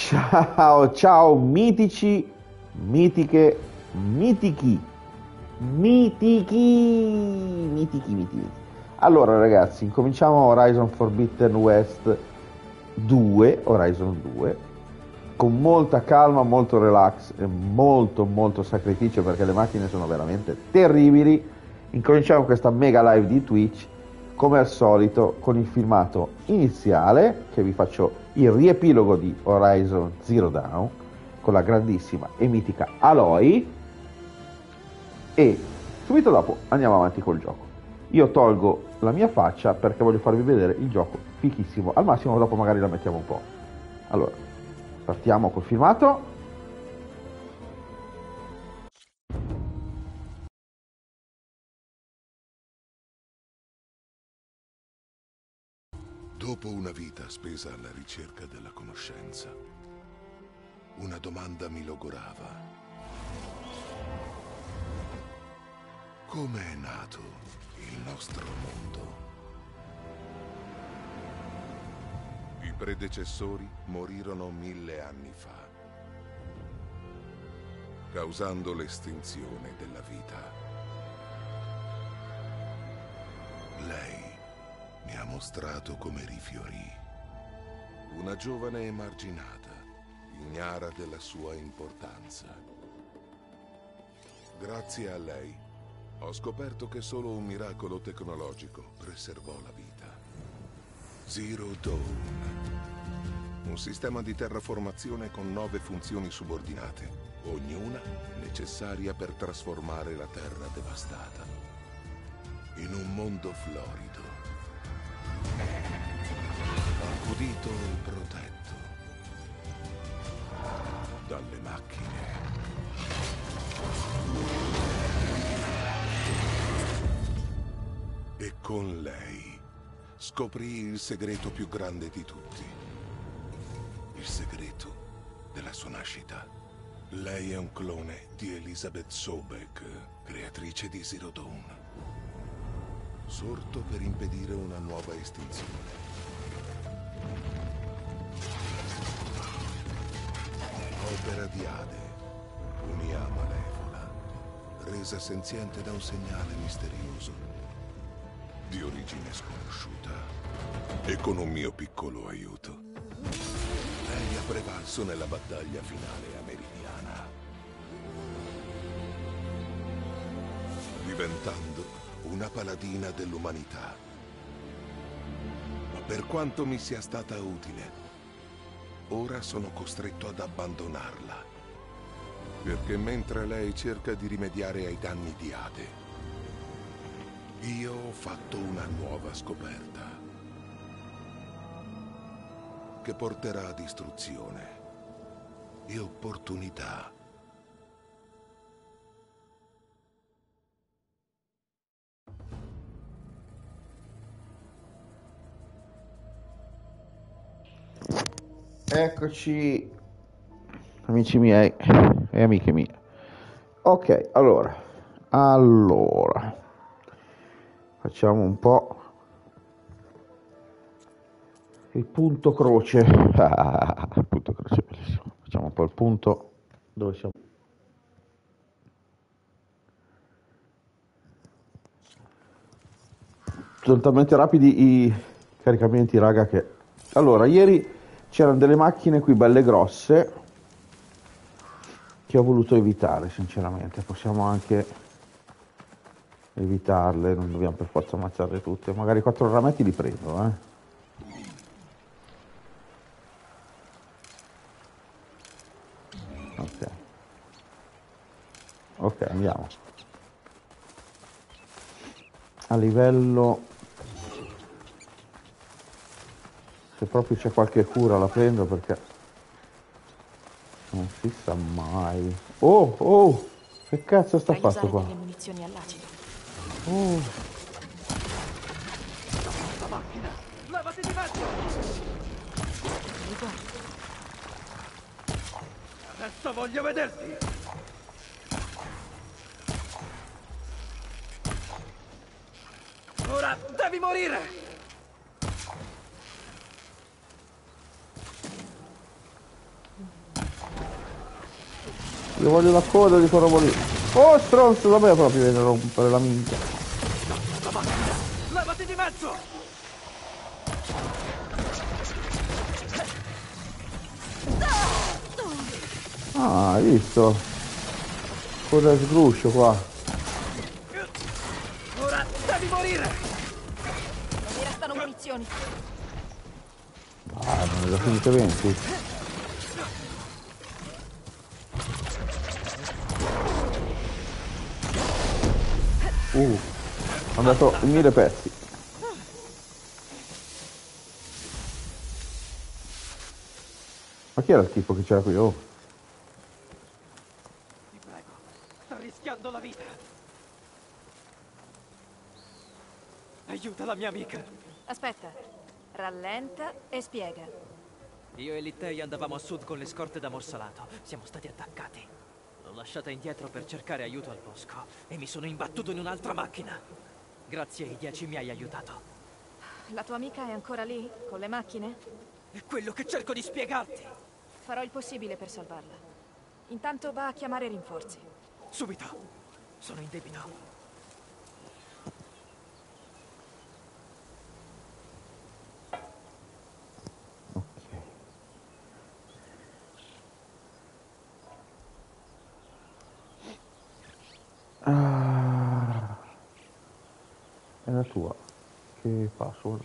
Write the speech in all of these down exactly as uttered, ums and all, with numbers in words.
Ciao, ciao, mitici, mitiche, mitichi, mitichi, mitichi, mitichi. Allora, ragazzi, incominciamo Horizon Forbidden West due, Horizon due, con molta calma, molto relax e molto, molto sacrificio perché le macchine sono veramente terribili. Incominciamo questa mega live di Twitch, come al solito, con il filmato iniziale, che vi faccio il riepilogo di Horizon Zero Dawn, con la grandissima e mitica Aloy, e subito dopo andiamo avanti col gioco. Io tolgo la mia faccia perché voglio farvi vedere il gioco fichissimo, al massimo dopo magari la mettiamo un po'. Allora, partiamo col filmato. Dopo una vita spesa alla ricerca della conoscenza, una domanda mi logorava. Come è nato il nostro mondo? I predecessori morirono mille anni fa, causando l'estinzione della vita. Lei mi ha mostrato come rifiorì. Una giovane emarginata, ignara della sua importanza. Grazie a lei, ho scoperto che solo un miracolo tecnologico preservò la vita. Zero Dawn. Un sistema di terraformazione con nove funzioni subordinate, ognuna necessaria per trasformare la terra devastata in un mondo florido, accudito e protetto dalle macchine. E con lei scoprì il segreto più grande di tutti. Il segreto della sua nascita. Lei è un clone di Elizabeth Sobek, creatrice di Zero Dawn. Sorto per impedire una nuova estinzione. Opera di Ade, un'I A malevola, resa senziente da un segnale misterioso, di origine sconosciuta, e con un mio piccolo aiuto. Lei ha prevalso nella battaglia finale americana, diventando una paladina dell'umanità. Ma per quanto mi sia stata utile, ora sono costretto ad abbandonarla. Perché mentre lei cerca di rimediare ai danni di Ade, io ho fatto una nuova scoperta che porterà a distruzione e opportunità. Eccoci, amici miei e amiche mie. Ok, allora, allora, facciamo un po' il punto croce. Ah, il punto croce, bellissimo. Facciamo un po' il punto dove siamo. Sono talmente rapidi i caricamenti, raga, che... Allora, ieri c'erano delle macchine qui belle grosse che ho voluto evitare, sinceramente. Possiamo anche evitarle, non dobbiamo per forza ammazzarle tutte. Magari quattro rametti li prendo, eh. Ok. Ok, andiamo. A livello... Se proprio c'è qualche cura la prendo perché... Non si sa mai. Oh, oh! Che cazzo sta fatto qua? Delle munizioni all'acido. Oh! La macchina! Levati di mezzo! Ricordo. Adesso voglio vederti! Ora devi morire! Io voglio la coda di quel robo lì. Oh, stronzo, vabbè, proprio viene a rompere la minchia. La macchina! Levati di mezzo! Ah, hai visto? Coda sgruscio qua. Ora devi morire! Non mi restano munizioni. Ah, non è già finito venti. Uh, ho andato in mille pezzi. Ma chi era il tipo che c'era qui? Oh, Ti prego, sta rischiando la vita. Aiuta la mia amica. Aspetta, rallenta e spiega. Io e Littei andavamo a sud con le scorte da Morsalato. Siamo stati attaccati. L'ho lasciata indietro per cercare aiuto al bosco e mi sono imbattuto in un'altra macchina. Grazie ai dieci mi hai aiutato. La tua amica è ancora lì, con le macchine? È quello che cerco di spiegarti. Farò il possibile per salvarla. Intanto va a chiamare rinforzi. Subito. Sono in debito. ah, è la tua. Che password?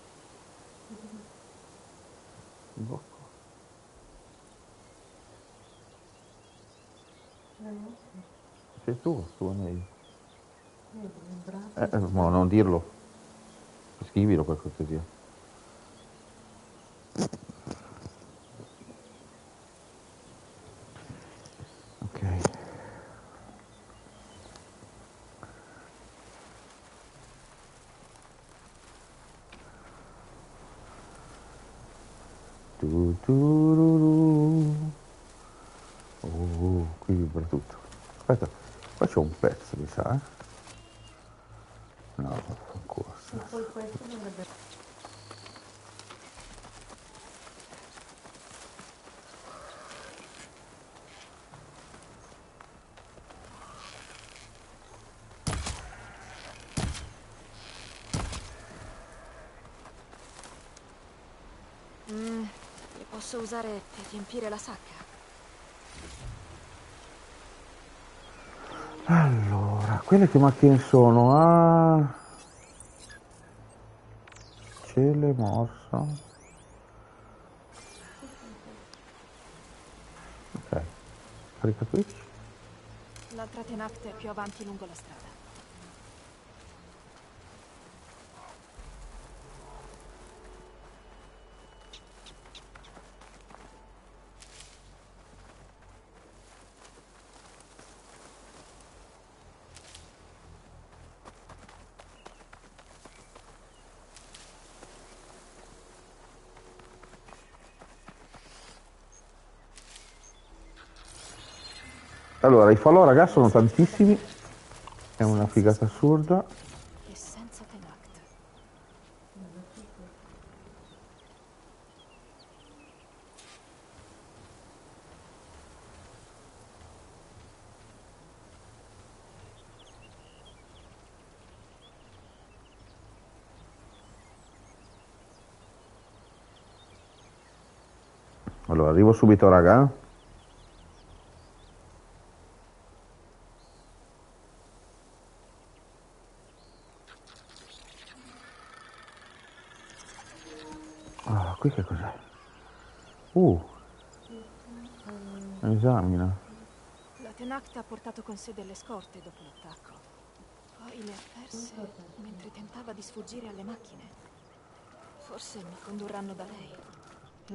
Blocco. Sei tu, tua mail. Eh, eh, ma non dirlo. Scrivilo per cortesia. Ok. Tu, tu, ru, ru. Oh, qui vibra tutto. Aspetta, qua c'è un pezzo, mi sa, eh? No, ancora. Poi questo dovrebbe... Mm, li posso usare per riempire la sacca. Allora, quelle che macchine sono? Ah, cele, morsa. Ok, carica qui. L'altra Tenact è più avanti lungo la strada. Allora, i falò, ragazzi, sono tantissimi. È una figata assurda. E senza Tenact. Allora, arrivo subito, raga. Ah, qui che cos'è? Uh, esamina. La Tenact ha portato con sé delle scorte dopo l'attacco. Poi le ha perse mentre tentava di sfuggire alle macchine. Forse mi condurranno da lei.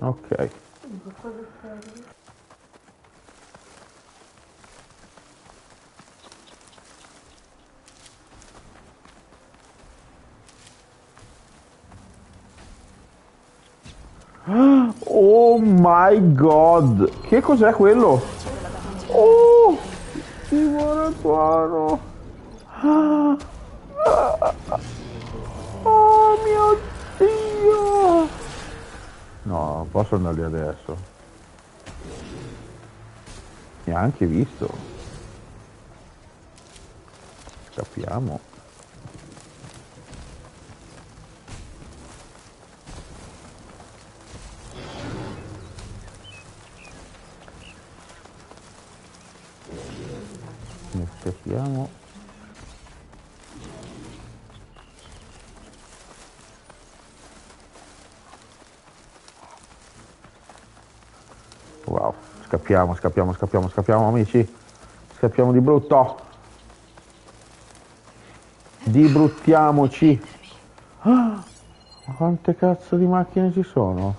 Ok. Oh my god! Che cos'è quello? Oh! Laboratorio! Ah! Oh mio Dio! No, non posso andare lì adesso. Neanche visto. Scappiamo. Ne scappiamo. Wow, scappiamo, scappiamo, scappiamo, scappiamo amici. Scappiamo di brutto. Dibruttiamoci. Ah, ma quante cazzo di macchine ci sono?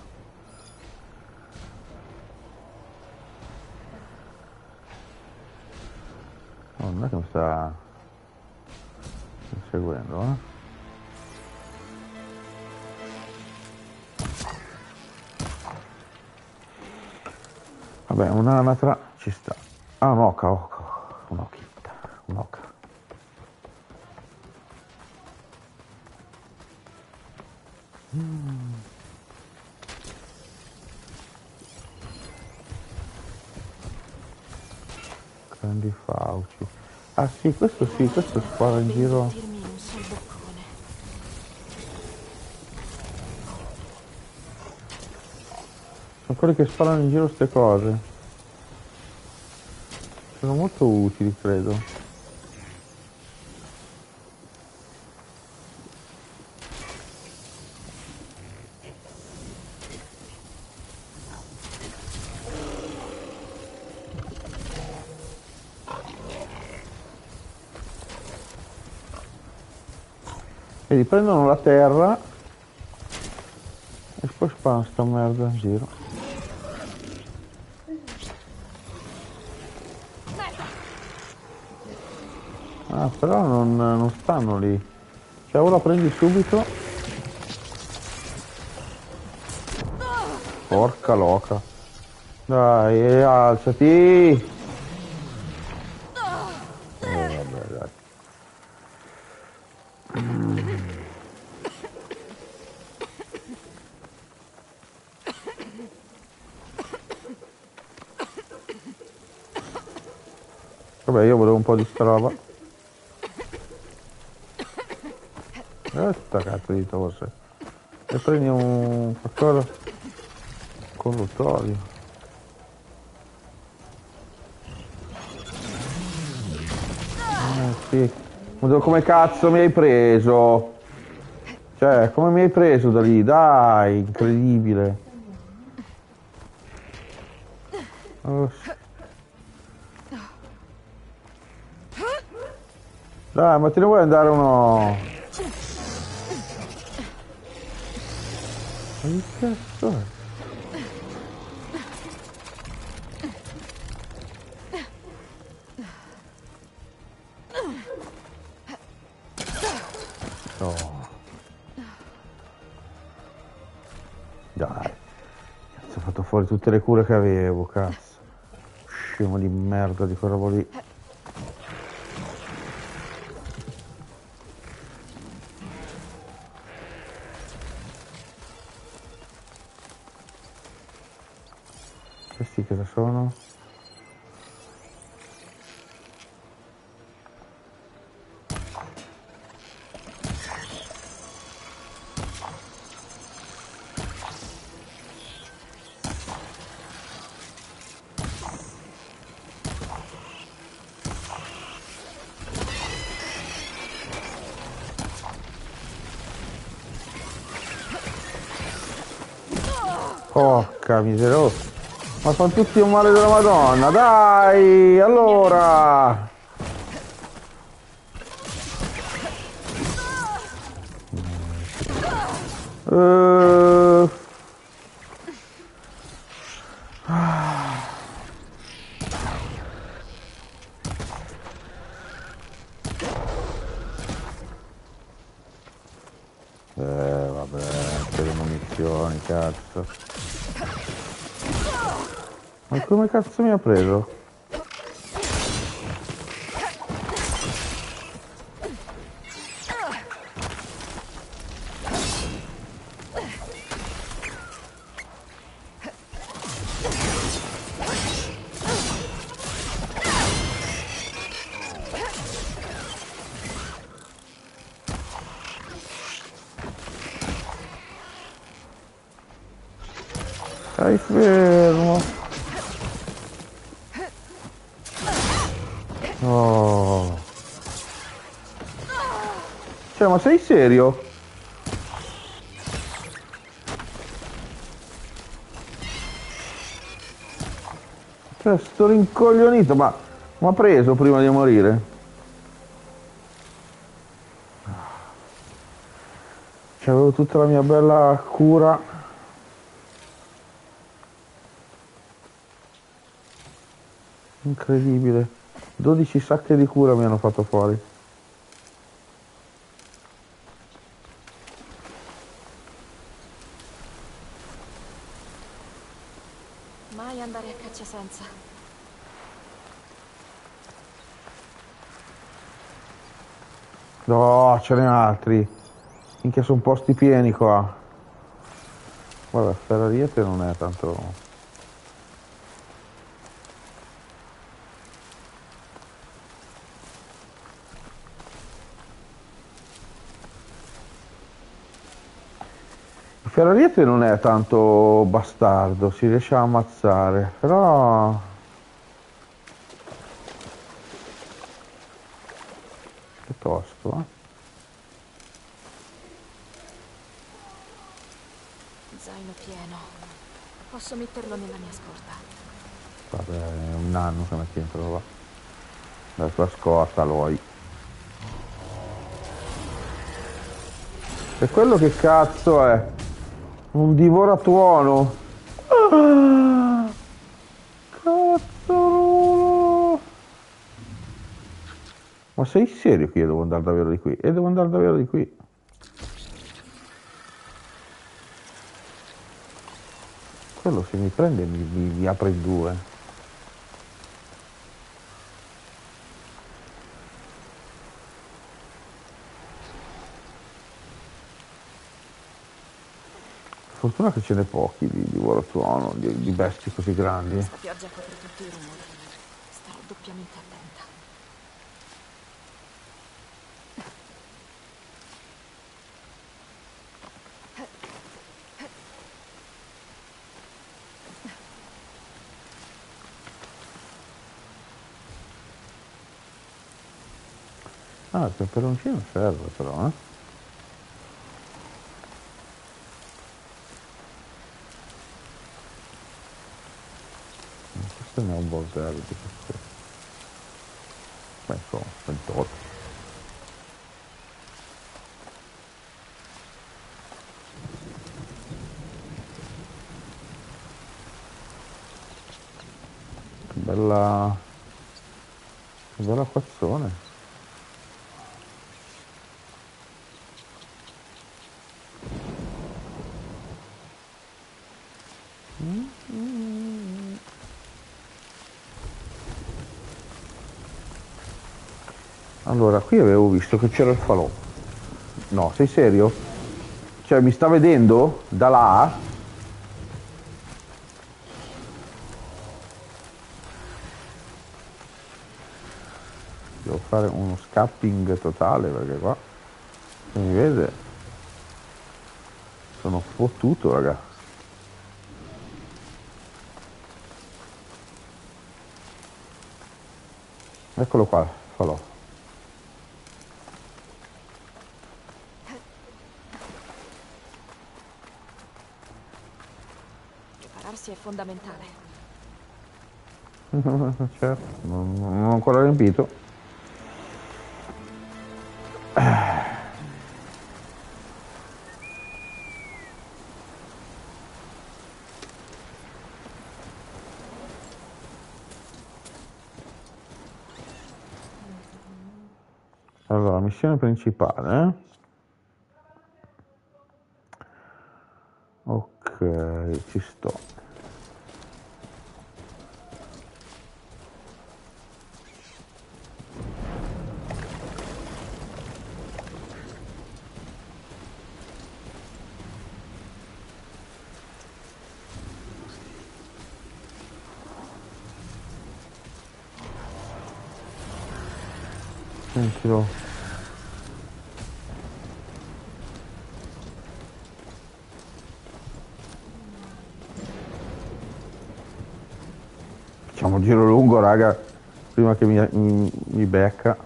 Oh, non è che mi sta seguendo, eh? Vabbè, un'anatra ci sta. Ah, un'oca, oca, un'ochetta, un'oca. Mm. Grandi fauci. Ah sì, questo sì, questo spara in giro. Sono quelli che sparano in giro ste cose. Sono molto utili, credo. Vedi, prendono la terra e poi sparano sta merda in giro. Ah, però non, non stanno lì. Cioè, o la prendi subito. Porca loca. Dai, alzati. Eh, vabbè, dai. Vabbè, io volevo un po' di sta roba. Questa cazzo di torse. E prendi un qualcosa colluttorio. Eh sì. Come cazzo mi hai preso? Cioè, come mi hai preso da lì? Dai, incredibile. Oh. Dai, ma te ne vuoi andare uno? Ma che cazzo è? Oh. Dai. Cazzo, ho fatto fuori tutte le cure che avevo, cazzo. Scemo di merda di quel robo lì. Questi cosa sono? Porca miseria, ma fanno tutti un male della Madonna, dai, allora! Uh, munizioni, cazzo. Ma come cazzo mi ha preso? Stai fermo. Oh. Cioè, ma sei serio? Cioè, sto rincoglionito, ma mi ha preso prima di morire. C'avevo tutta la mia bella cura. Incredibile. dodici sacche di cura mi hanno fatto fuori. Mai andare a caccia senza. No, ce n'è altri. Minchia, sono posti pieni qua. Guarda, Ferrariete non è tanto... Il Ferrariete non è tanto bastardo, si riesce a ammazzare, però... Che tosto, eh? Zaino pieno. Posso metterlo nella mia scorta. Guarda, è un anno che metti dentro qua. La tua scorta lo hai. E quello che cazzo è? Un divoratuono. Ah, cazzo. Ma sei serio che io devo andare davvero di qui? E devo andare davvero di qui. Quello se mi prende mi, mi, mi apre in due. Fortuna che ce n'è pochi di, di Waratuono, di, di bestie così grandi. Questa pioggia copre tutti i rumori. Starò doppiamente attenta. Ah, il peperoncino serve però, eh. Questo ne è un bordello di queste. Beh, insomma, ventotto. Che bella... Che bella acquazzone. Allora, qui avevo visto che c'era il falò. No, sei serio? Cioè, mi sta vedendo da là? Devo fare uno scapping totale perché qua, se mi vede, sono fottuto, raga. Eccolo qua, falò. Prepararsi è fondamentale. Certo, non, non ho ancora riempito. Allora, missione principale, eh? Ok, ci sto. Sentilo. Facciamo un giro lungo, raga, prima che mi, mi, mi becca.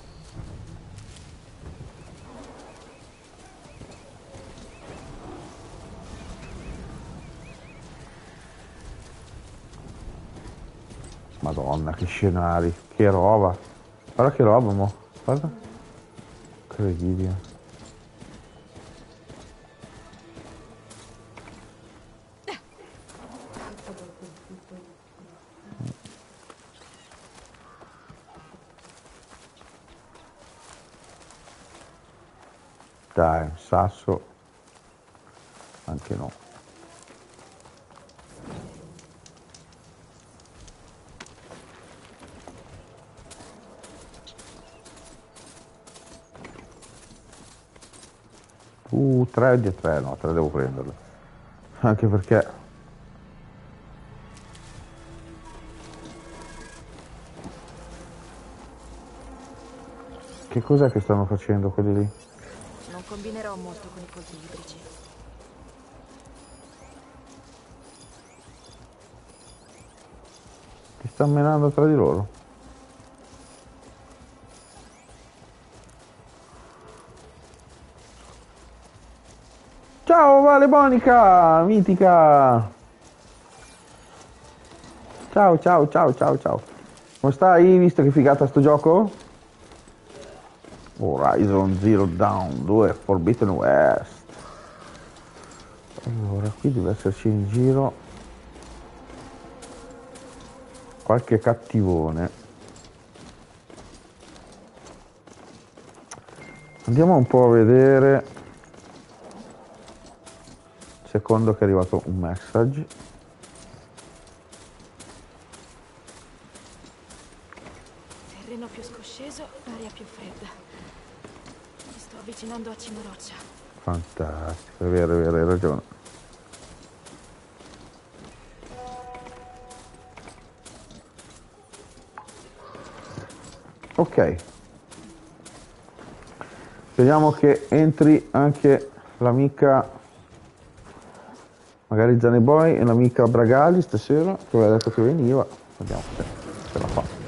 Madonna, che scenari, che roba. Guarda che roba, mo. Guarda. Incredibile. Dai, un sasso. Anche no. Uh, tre di tre, no, tre devo prenderle. Anche perché... Che cos'è che stanno facendo quelli lì? Non combinerò molto con i colpi ibrici. Ti stanno menando tra di loro? Ciao Vale Bonica, mitica! Ciao, ciao, ciao, ciao, ciao. Come stai? Visto che figata sto gioco? Horizon Zero Dawn due Forbidden West. Allora, qui deve esserci in giro qualche cattivone. Andiamo un po' a vedere. Secondo che è arrivato un message. Terreno più scosceso, aria più fredda. Mi sto avvicinando a Cima Roccia. Fantastico, è vero, è vero, hai ragione. Ok. Speriamo che entri anche l'amica, magari Zaneboy e l'amica Bragali stasera, che aveva detto che veniva. Vediamo se ce la fa.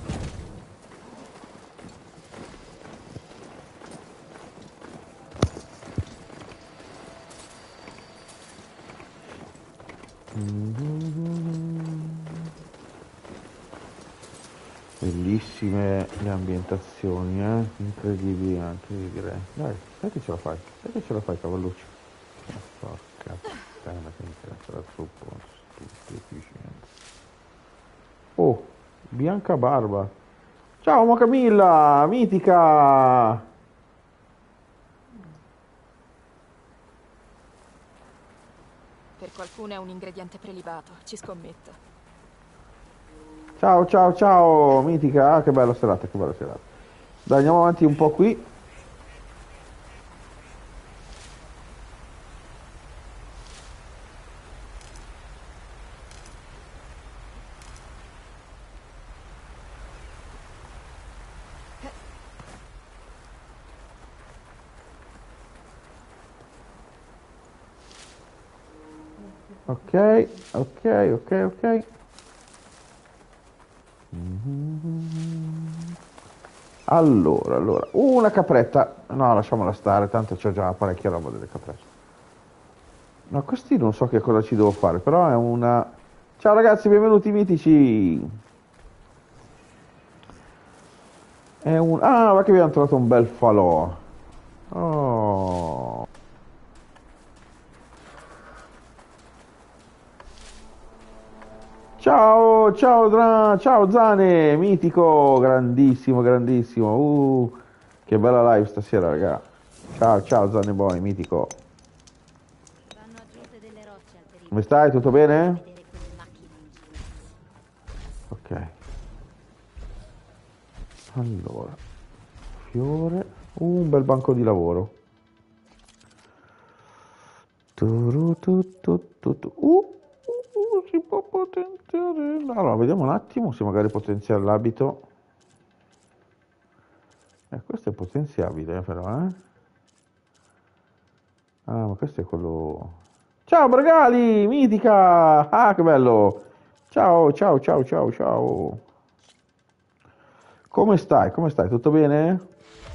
Bellissime le ambientazioni, eh? Incredibili anche, direi. Dai, sai che ce la fai? Sai che ce la fai, cavalluccio? Oh, porca puttana, che interessa la truppa, tutti efficienti. Oh, Bianca Barba. Ciao, mo Camilla, mitica! Per qualcuno è un ingrediente prelibato, ci scommetto. Ciao, ciao, ciao, mitica. Ah, che bella serata, che bella serata. Dai, andiamo avanti un po' qui. Ok, ok, ok, ok. Allora, allora, una capretta. No, lasciamola stare, tanto c'ho già parecchia roba delle caprette. No, questi non so che cosa ci devo fare, però è una... Ciao ragazzi, benvenuti mitici. È un... Ah, va che abbiamo trovato un bel falò. Oh. Ciao, ciao, Dra- ciao Zane, mitico, grandissimo, grandissimo. Uh, che bella live stasera, raga. Ciao, ciao Zane Boy, mitico. Vanno aggiunte delle Come stai? Tutto bene? Ok. Allora, fiore, uh, un bel banco di lavoro. Turu, tu, tu, tu, tu. Uh, uh, uh, si può potenziare. Allora, vediamo un attimo se magari potenziare l'abito. Eh, questo è potenziabile, però, eh. Ah, ma questo è quello. Ciao, Bragali, mitica! Ah, che bello! Ciao, ciao, ciao, ciao, ciao. Come stai? Come stai? Tutto bene?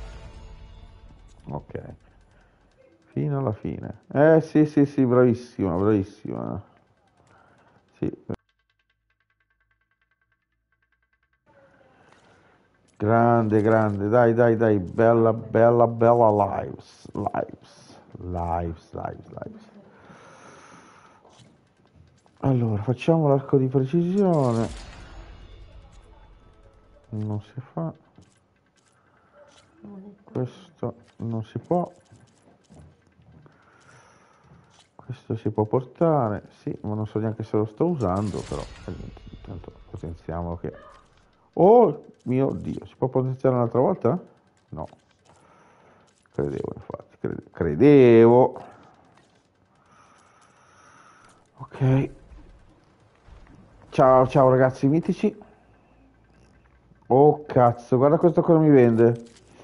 Ok. Fino alla fine. Eh sì, sì, sì, bravissima, bravissima. Sì. Grande, grande. Dai, dai, dai. Bella, bella, bella lives. Lives. Lives, lives, lives. Allora, facciamo l'arco di precisione. Non si fa. Questo non si può. Questo si può portare, sì, ma non so neanche se lo sto usando, però intanto potenziamo che... Oh mio Dio, si può potenziare un'altra volta? No. Credevo, infatti, crede- credevo. Ok. Ciao, ciao ragazzi mitici. Oh cazzo, guarda questo cosa mi vende.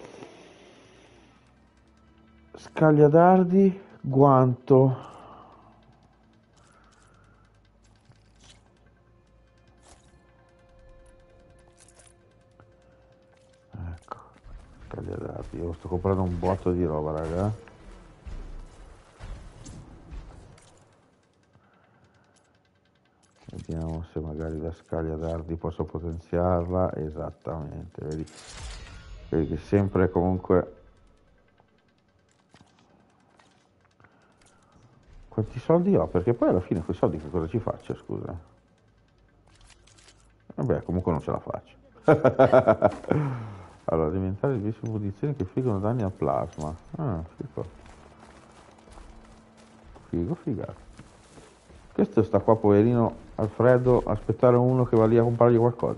Scaglia dardi, guanto. Ecco, scaglia dardi. Io sto comprando un botto di roba, raga. Vediamo se magari la scaglia dardi posso potenziarla. Esattamente, vedi? Vedi che sempre comunque... Quanti soldi ho? Perché poi alla fine quei soldi che cosa ci faccio, scusa? Vabbè, comunque non ce la faccio. Allora, alimentare diverse munizioni che infliggono danni al plasma. Ah, figo. Figo, figato. Questo sta qua, poverino Alfredo, aspettare uno che va lì a comprargli qualcosa.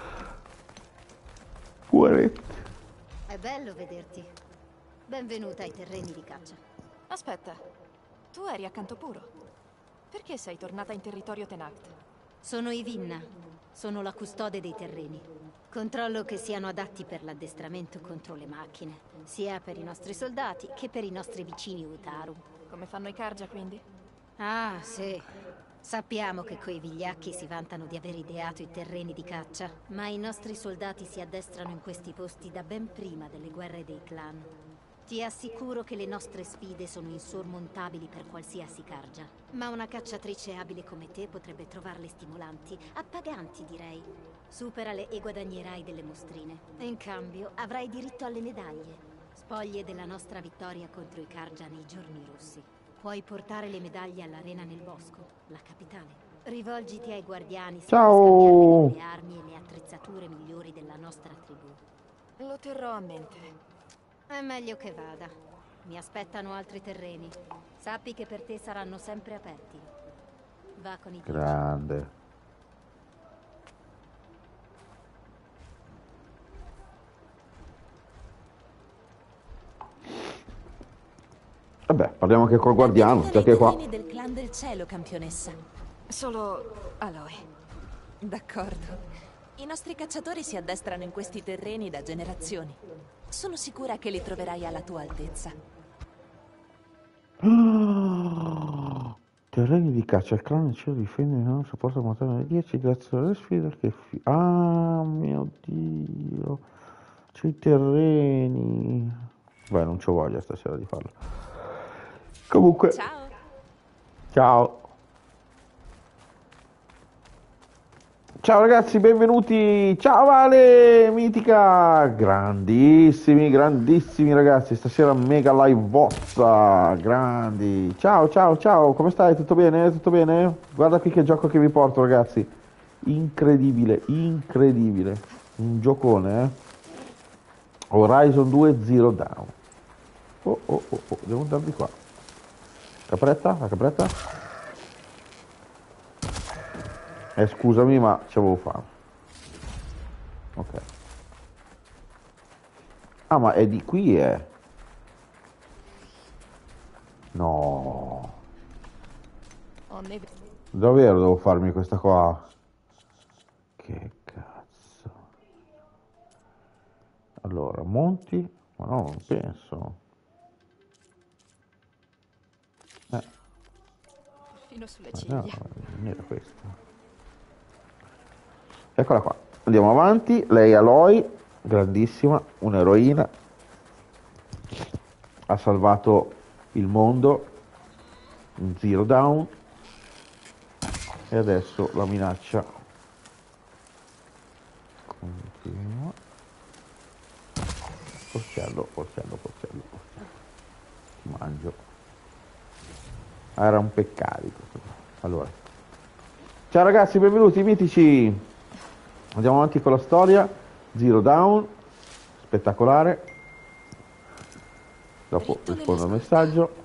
Poveretto. È bello vederti. Benvenuta ai terreni di caccia. Aspetta, tu eri a Cantopuro. Perché sei tornata in territorio Tenact? Sono Ivinna. Sono la custode dei terreni. Controllo che siano adatti per l'addestramento contro le macchine, sia per i nostri soldati che per i nostri vicini Utaru. Come fanno i Karja, quindi? Ah, sì. Sappiamo che quei vigliacchi si vantano di aver ideato i terreni di caccia, ma i nostri soldati si addestrano in questi posti da ben prima delle guerre dei clan. Ti assicuro che le nostre sfide sono insormontabili per qualsiasi Karja, ma una cacciatrice abile come te potrebbe trovarle stimolanti, appaganti direi. Superale e guadagnerai delle mostrine. In cambio avrai diritto alle medaglie, spoglie della nostra vittoria contro i Karja nei giorni rossi. Puoi portare le medaglie all'arena nel bosco, la capitale. Rivolgiti ai guardiani se Ciao. le armi e le attrezzature migliori della nostra tribù. Lo terrò a mente. È meglio che vada. Mi aspettano altri terreni. Sappi che per te saranno sempre aperti. Va con i dieci. Grande. Vabbè, parliamo anche col guardiano, già che è qua. Del clan del cielo, campionessa. Solo Aloy. D'accordo. I nostri cacciatori si addestrano in questi terreni da generazioni. Sono sicura che li troverai alla tua altezza. Ah, terreni di caccia, il clan del cielo difende e non supporta montare dieci grazie alle sfide che fi... Ah, mio Dio. C'è i terreni. Beh, non c'ho voglia stasera di farlo. Comunque. Ciao. Ciao. Ciao ragazzi, benvenuti. Ciao Vale, mitica. Grandissimi, grandissimi ragazzi. Stasera mega live bozza. Grandi. Ciao, ciao, ciao. Come stai? Tutto bene? Tutto bene? Guarda qui che gioco che vi porto ragazzi. Incredibile, incredibile. Un giocone, eh. Horizon due Zero Dawn. Oh, oh, oh, oh. Devo andare di qua. Capretta? La capretta? Eh, scusami, ma c'avevo fame. Ok. Ah, ma è di qui, è? No. Ho neve. Davvero devo farmi questa qua? Che cazzo. Allora, monti? Ma no, non penso. Eh, Fino sulle no, ciglia. non era questo. Eccola qua. Andiamo avanti. Lei Aloy, grandissima, un'eroina. Ha salvato il mondo in Zero Dawn. E adesso la minaccia continua. Porcello, porcello, porcello, porcello. Ti mangio. Ah, era un peccato questo qua. Allora. Ciao ragazzi, benvenuti mitici. Andiamo avanti con la storia. Zero Dawn. Spettacolare. Dopo rispondo al messaggio.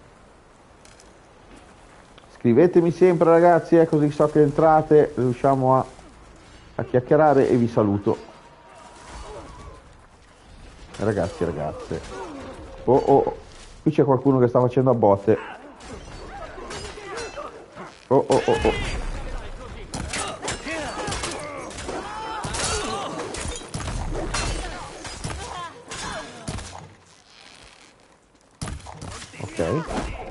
Scrivetemi sempre ragazzi, eh, così so che entrate, riusciamo a, a chiacchierare e vi saluto. Ragazzi e ragazze. Oh oh, qui c'è qualcuno che sta facendo a botte. Oh oh oh oh. Ok.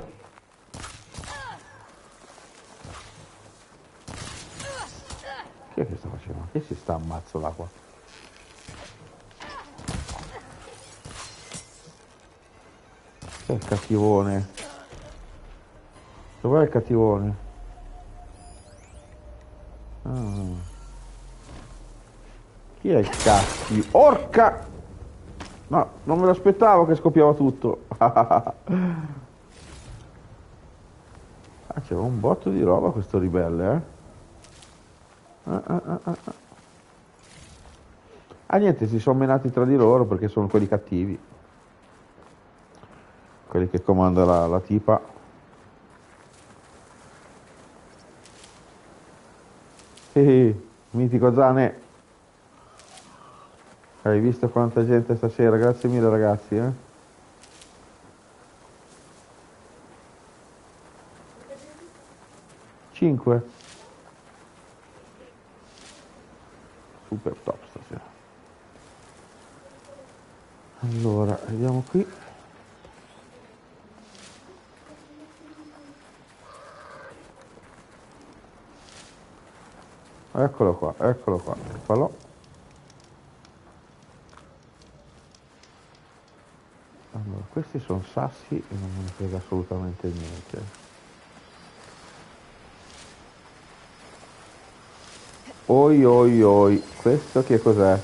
Chi è che sta facendo? Che si sta ammazzo l'acqua? Che è il cattivone? Dov'è il cattivone? Ah. Chi è il cattivo? Orca! No, non me l'aspettavo che scoppiava tutto. Ah, c'era un botto di roba questo ribelle, eh? Ah, ah, ah, ah. Ah, niente, si sono menati tra di loro perché sono quelli cattivi. Quelli che comanda la, la tipa. Eh, mitico Zane. Hai visto quanta gente stasera? Grazie mille ragazzi, eh? Cinque. Super top stasera. Allora, vediamo qui. Eccolo qua, eccolo qua, il falò. Allora, questi sono sassi e non me ne frega assolutamente niente. Oi oi oi, questo che cos'è?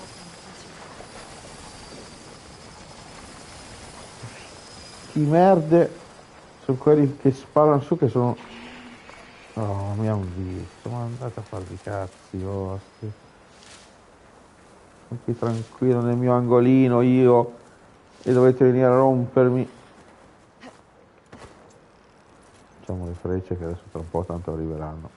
Chi merde sono quelli che sparano su che sono... Oh, mi hanno visto, ma andate a farvi cazzi vostri. Sono qui tranquillo nel mio angolino io e dovete venire a rompermi. Facciamo le frecce che adesso tra un po' tanto arriveranno.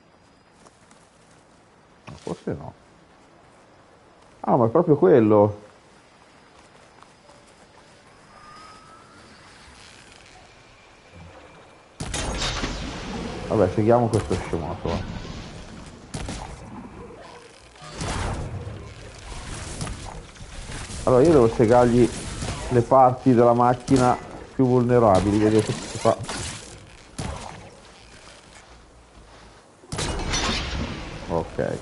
Ma forse no. Ah, ma è proprio quello. Vabbè, seguiamo questo scemotto, va. Allora io devo segargli le parti della macchina più vulnerabili, vedete che si fa. Ok.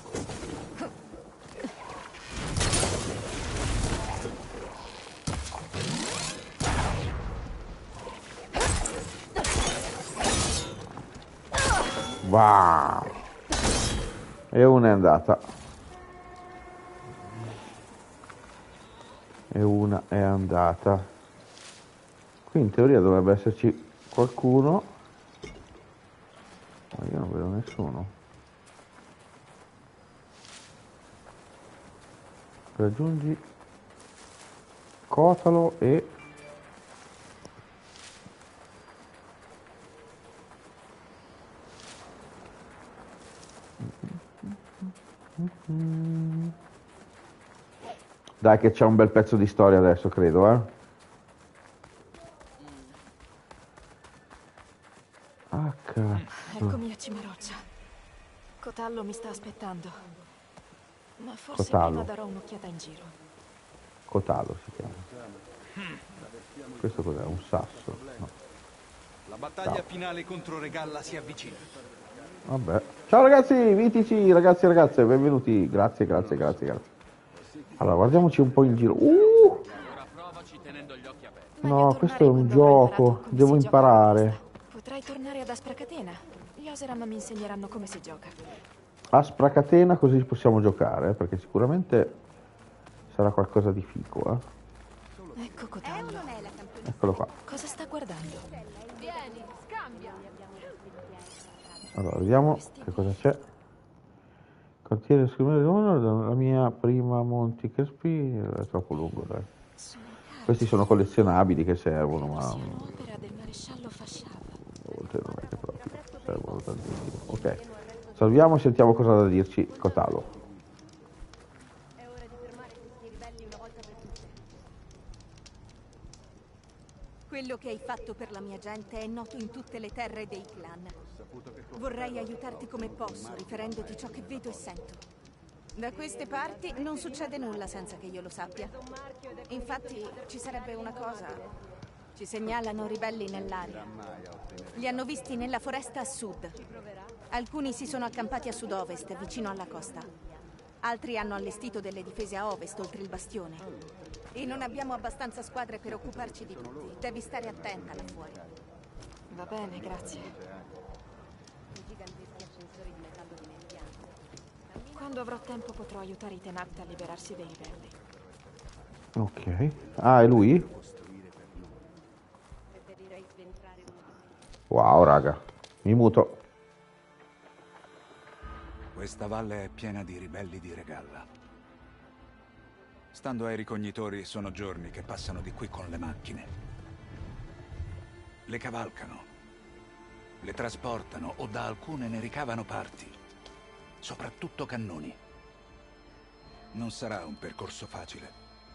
Wow. E una è andata. E una è andata. Qui in teoria dovrebbe esserci qualcuno. Ma io non vedo nessuno. Raggiungi Cotalo e Dai che c'è un bel pezzo di storia adesso, credo, eh. Ah, cazzo. Eccomi a Cimaroccia. Cotallo mi sta aspettando. Ma forse Cotallo. prima darò un'occhiata in giro. Cotallo si chiama. Questo cos'è? Un sasso? No. La battaglia Ciao. finale contro Regalla si avvicina. Vabbè. Ciao ragazzi, mitici, ragazzi e ragazze, benvenuti. Grazie, grazie, grazie, grazie. Allora, guardiamoci un po' in giro. Uh! No, questo è un gioco. Devo imparare. Potrai tornare ad Aspracatena. Gli Oseram mi insegneranno come si gioca. Aspracatena, così possiamo giocare, eh, perché sicuramente sarà qualcosa di fico, eh. Ecco Cotallo. Eccolo qua. Cosa sta guardando? Vieni, scambia. Allora, vediamo che cosa c'è. Contiene scrivere la mia prima Monte Crispy, è troppo lungo, dai. Questi sono collezionabili che servono, ma Opera del maresciallo Fasciava. oltre non è che proprio servono tantissimo. Ok. Salviamo e sentiamo cosa ha da dirci Cotallo. È ora di fermare questi ribelli una volta per tutte. Quello che hai fatto per la mia gente è noto in tutte le terre dei clan. Vorrei aiutarti come posso, riferendoti ciò che vedo e sento. Da queste parti non succede nulla senza che io lo sappia. Infatti, ci sarebbe una cosa. Ci segnalano ribelli nell'aria. Li hanno visti nella foresta a sud. Alcuni si sono accampati a sud-ovest, vicino alla costa. Altri hanno allestito delle difese a ovest, oltre il bastione. E non abbiamo abbastanza squadre per occuparci di tutti. Devi stare attenta là fuori. Va bene, grazie. Quando avrò tempo potrò aiutare i Tenakth a liberarsi dei ribelli. Ok. Ah, è lui? Wow, raga. Mi muto. Questa valle è piena di ribelli di Regalla. Stando ai ricognitori, sono giorni che passano di qui con le macchine. Le cavalcano, le trasportano o da alcune ne ricavano parti, soprattutto cannoni. Non sarà un percorso facile.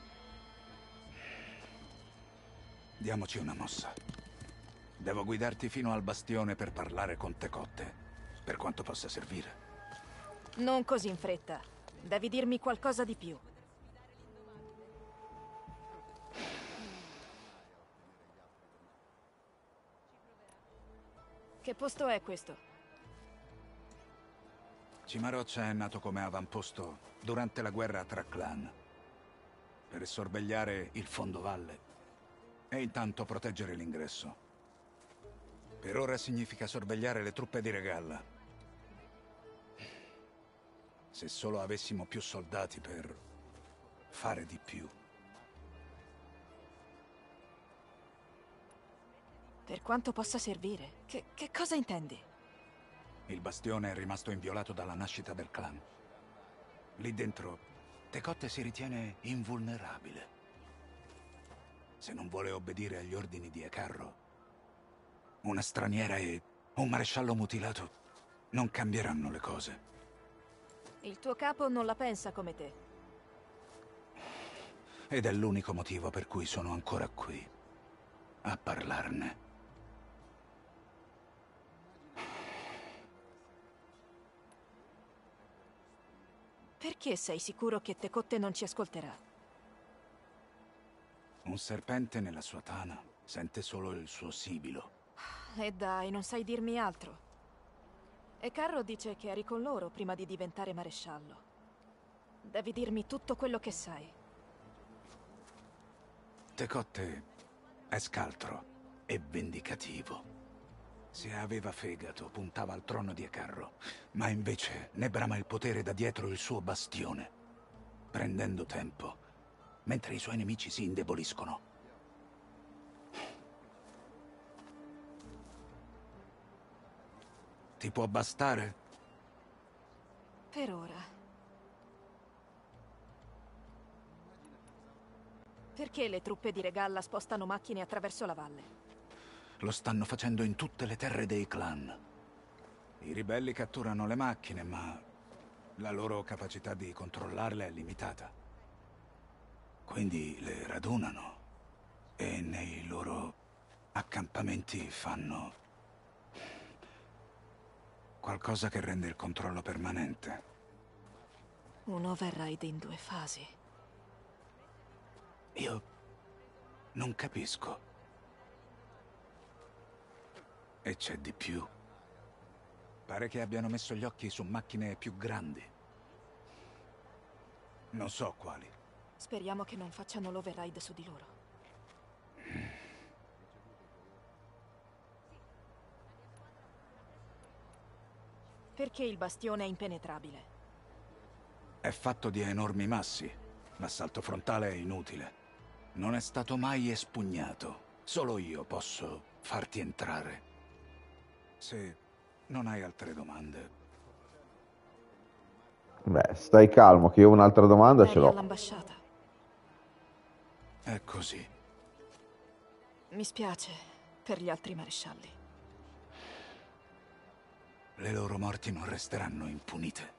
Diamoci una mossa. Devo guidarti fino al bastione per parlare con Tecotte, per quanto possa servire. Non così in fretta. Devi dirmi qualcosa di più. Che posto è questo? Cimaroccia è nato come avamposto durante la guerra tra clan, per sorvegliare il fondovalle e intanto proteggere l'ingresso. Per ora significa sorvegliare le truppe di Regalla. Se solo avessimo più soldati per fare di più. Per quanto possa servire. Che, che cosa intendi? Il bastione è rimasto inviolato dalla nascita del clan. Lì dentro, Tecotte si ritiene invulnerabile. Se non vuole obbedire agli ordini di Ecarro, una straniera e un maresciallo mutilato non cambieranno le cose. Il tuo capo non la pensa come te. Ed è l'unico motivo per cui sono ancora qui, a parlarne. Perché sei sicuro che Tecotte non ci ascolterà? Un serpente nella sua tana sente solo il suo sibilo. E dai, non sai dirmi altro. E Carro dice che eri con loro prima di diventare maresciallo. Devi dirmi tutto quello che sai. Tecotte è scaltro e vendicativo. Se aveva fegato, puntava al trono di Ecarro, ma invece ne brama il potere da dietro il suo bastione, prendendo tempo, mentre i suoi nemici si indeboliscono. Ti può bastare? Per ora. Perché le truppe di Regalla spostano macchine attraverso la valle? Lo stanno facendo in tutte le terre dei clan. I ribelli catturano le macchine, ma la loro capacità di controllarle è limitata. Quindi le radunano e nei loro accampamenti fanno qualcosa che rende il controllo permanente. Un override in due fasi. Io non capisco. E c'è di più. Pare che abbiano messo gli occhi su macchine più grandi. Non so quali. Speriamo che non facciano l'override su di loro. Perché il bastione è impenetrabile? È fatto di enormi massi. L'assalto frontale è inutile. Non è stato mai espugnato. Solo io posso farti entrare. Se non hai altre domande. Beh, stai calmo che io un'altra domanda ce Eri l'ho. all'ambasciata. È così. Mi spiace per gli altri marescialli. Le loro morti non resteranno impunite.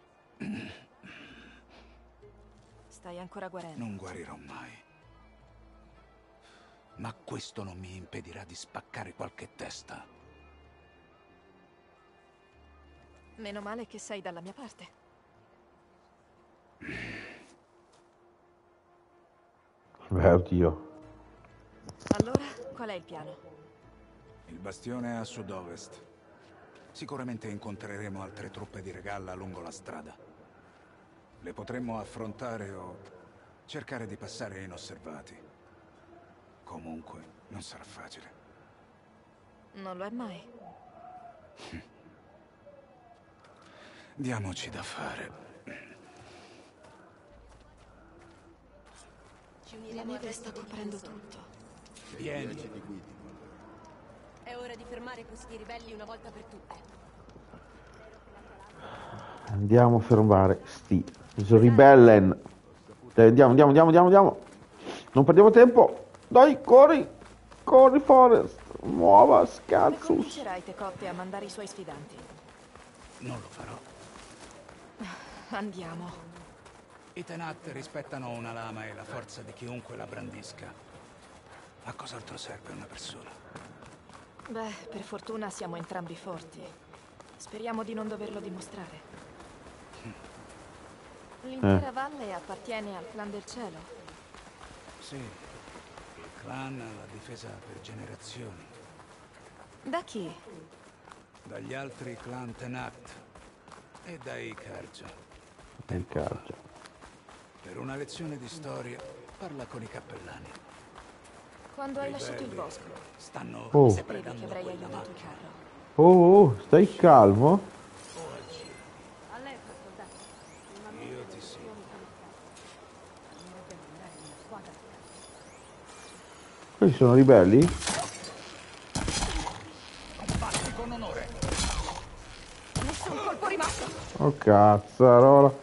Stai ancora guarendo? Non guarirò mai. Ma questo non mi impedirà di spaccare qualche testa. Meno male che sei dalla mia parte. Beh, oddio. Allora, qual è il piano? Il bastione è a sud-ovest. Sicuramente incontreremo altre truppe di regalla lungo la strada. Le potremmo affrontare o cercare di passare inosservati. Comunque, non sarà facile. Non lo è mai. Diamoci da fare. La neve sta coprendo tutto. Vieni. È ora di fermare questi ribelli una volta per tutte. Andiamo a fermare sti ribellen. Dai, andiamo, andiamo, andiamo, andiamo, andiamo. Non perdiamo tempo. Dai, corri. Corri, Forrest. Muova, Come scazzus. convincerai Tecotte a mandare i suoi sfidanti? Non lo farò. Andiamo. I Tenat rispettano una lama e la forza di chiunque la brandisca. A cos'altro serve una persona? Beh, per fortuna siamo entrambi forti. Speriamo di non doverlo dimostrare. L'intera valle appartiene al clan del cielo. Sì, il clan l'ha difesa per generazioni. Da chi? Dagli altri clan Tenat e dai Carja. Il cardio. Per una lezione di storia, parla con i cappellani. Quando hai Ribelli lasciato il bosco? Stanno Oh. Credi che depredando avrei quella aiutato il macchina. carro? Oh, oh, stai calmo. A lei, soldati. Io ti seguo. Questi sono ribelli? Batti con onore. Nessun colpo rimasto! Oh, cazzarola.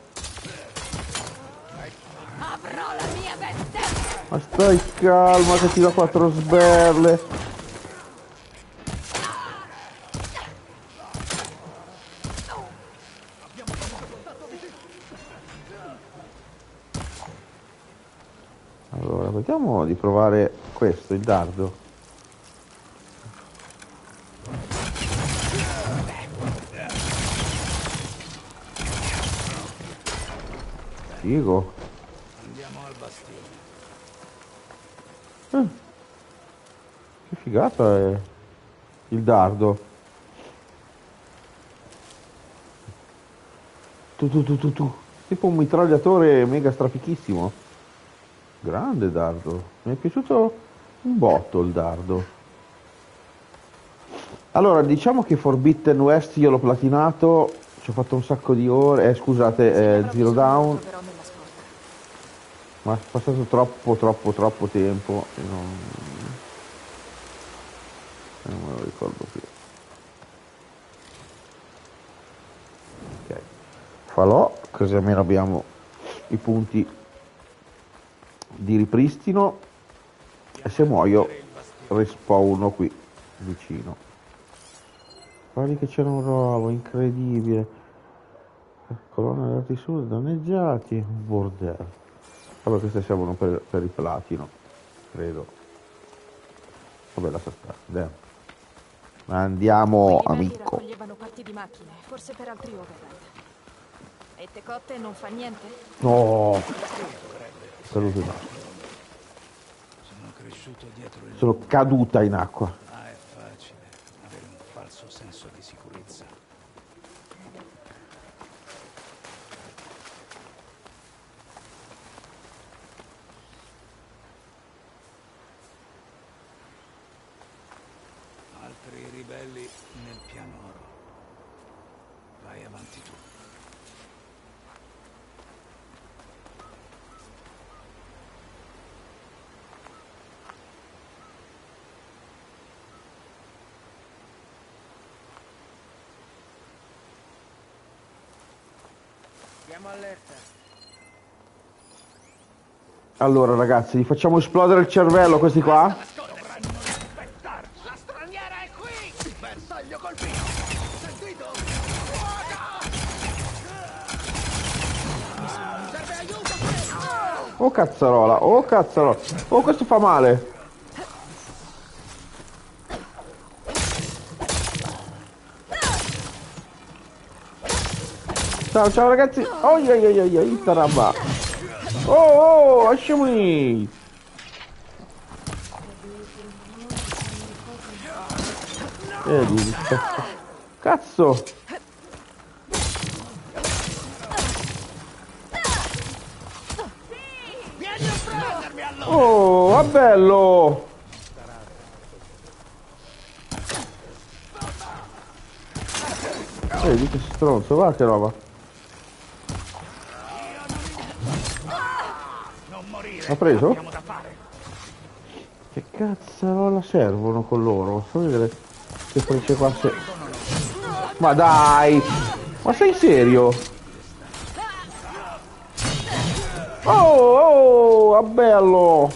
Avrò la mia veste! Ma stai calma che ti do quattro sberle. Allora, vediamo di provare questo, il dardo. Figo. Andiamo al bastione. Eh, che figata è il dardo. Tu tu tu tu tu. Tipo un mitragliatore mega strafichissimo. Grande dardo. Mi è piaciuto un botto il dardo. Allora, diciamo che Forbidden West io l'ho platinato. Ci ho fatto un sacco di ore. Eh, scusate, eh, Zero Dawn. Però nella scorta. Ma è passato troppo, troppo, troppo tempo e non... e non me lo ricordo più. Ok. Falò, così almeno abbiamo i punti di ripristino e se muoio respawno qui vicino. Guardi che c'era un robo, incredibile. Colonna dati sud, danneggiati. Un bordello. Vabbè, queste servono per, per il platino, credo. Vabbè, lascia stare, dai. Andiamo, Quelli belli amico. raccoglievano parti di macchine, forse per altri override. E Tecotte non fa niente? No! Caduto in acqua. Sono cresciuto dietro il Sono lupo. caduta in acqua. Ah, è facile avere un falso senso di sicurezza. Altri ribelli nel pianoro. Vai avanti tu. Siamo allerta. Allora ragazzi, gli facciamo esplodere il cervello questi qua? La straniera è qui! Bersaglio colpito! Sentito? Serve aiuto! Oh cazzarola, oh cazzarola. Oh, questo fa male. Ciao, ciao ragazzi. Oh, yeah, yeah, yeah, yeah, sta roba. Oh, oh, lasciami. Vedi, cazzo. Vieni a prendermi allora! Oh, è bello. Vedi che stronzo, va che roba. Non morire. Ha preso? Abbiamo da fare. Che cazzarola servono con loro? Fammi vedere che frecce qua se... Ma dai! Ma sei serio? Oh, oh, è bello!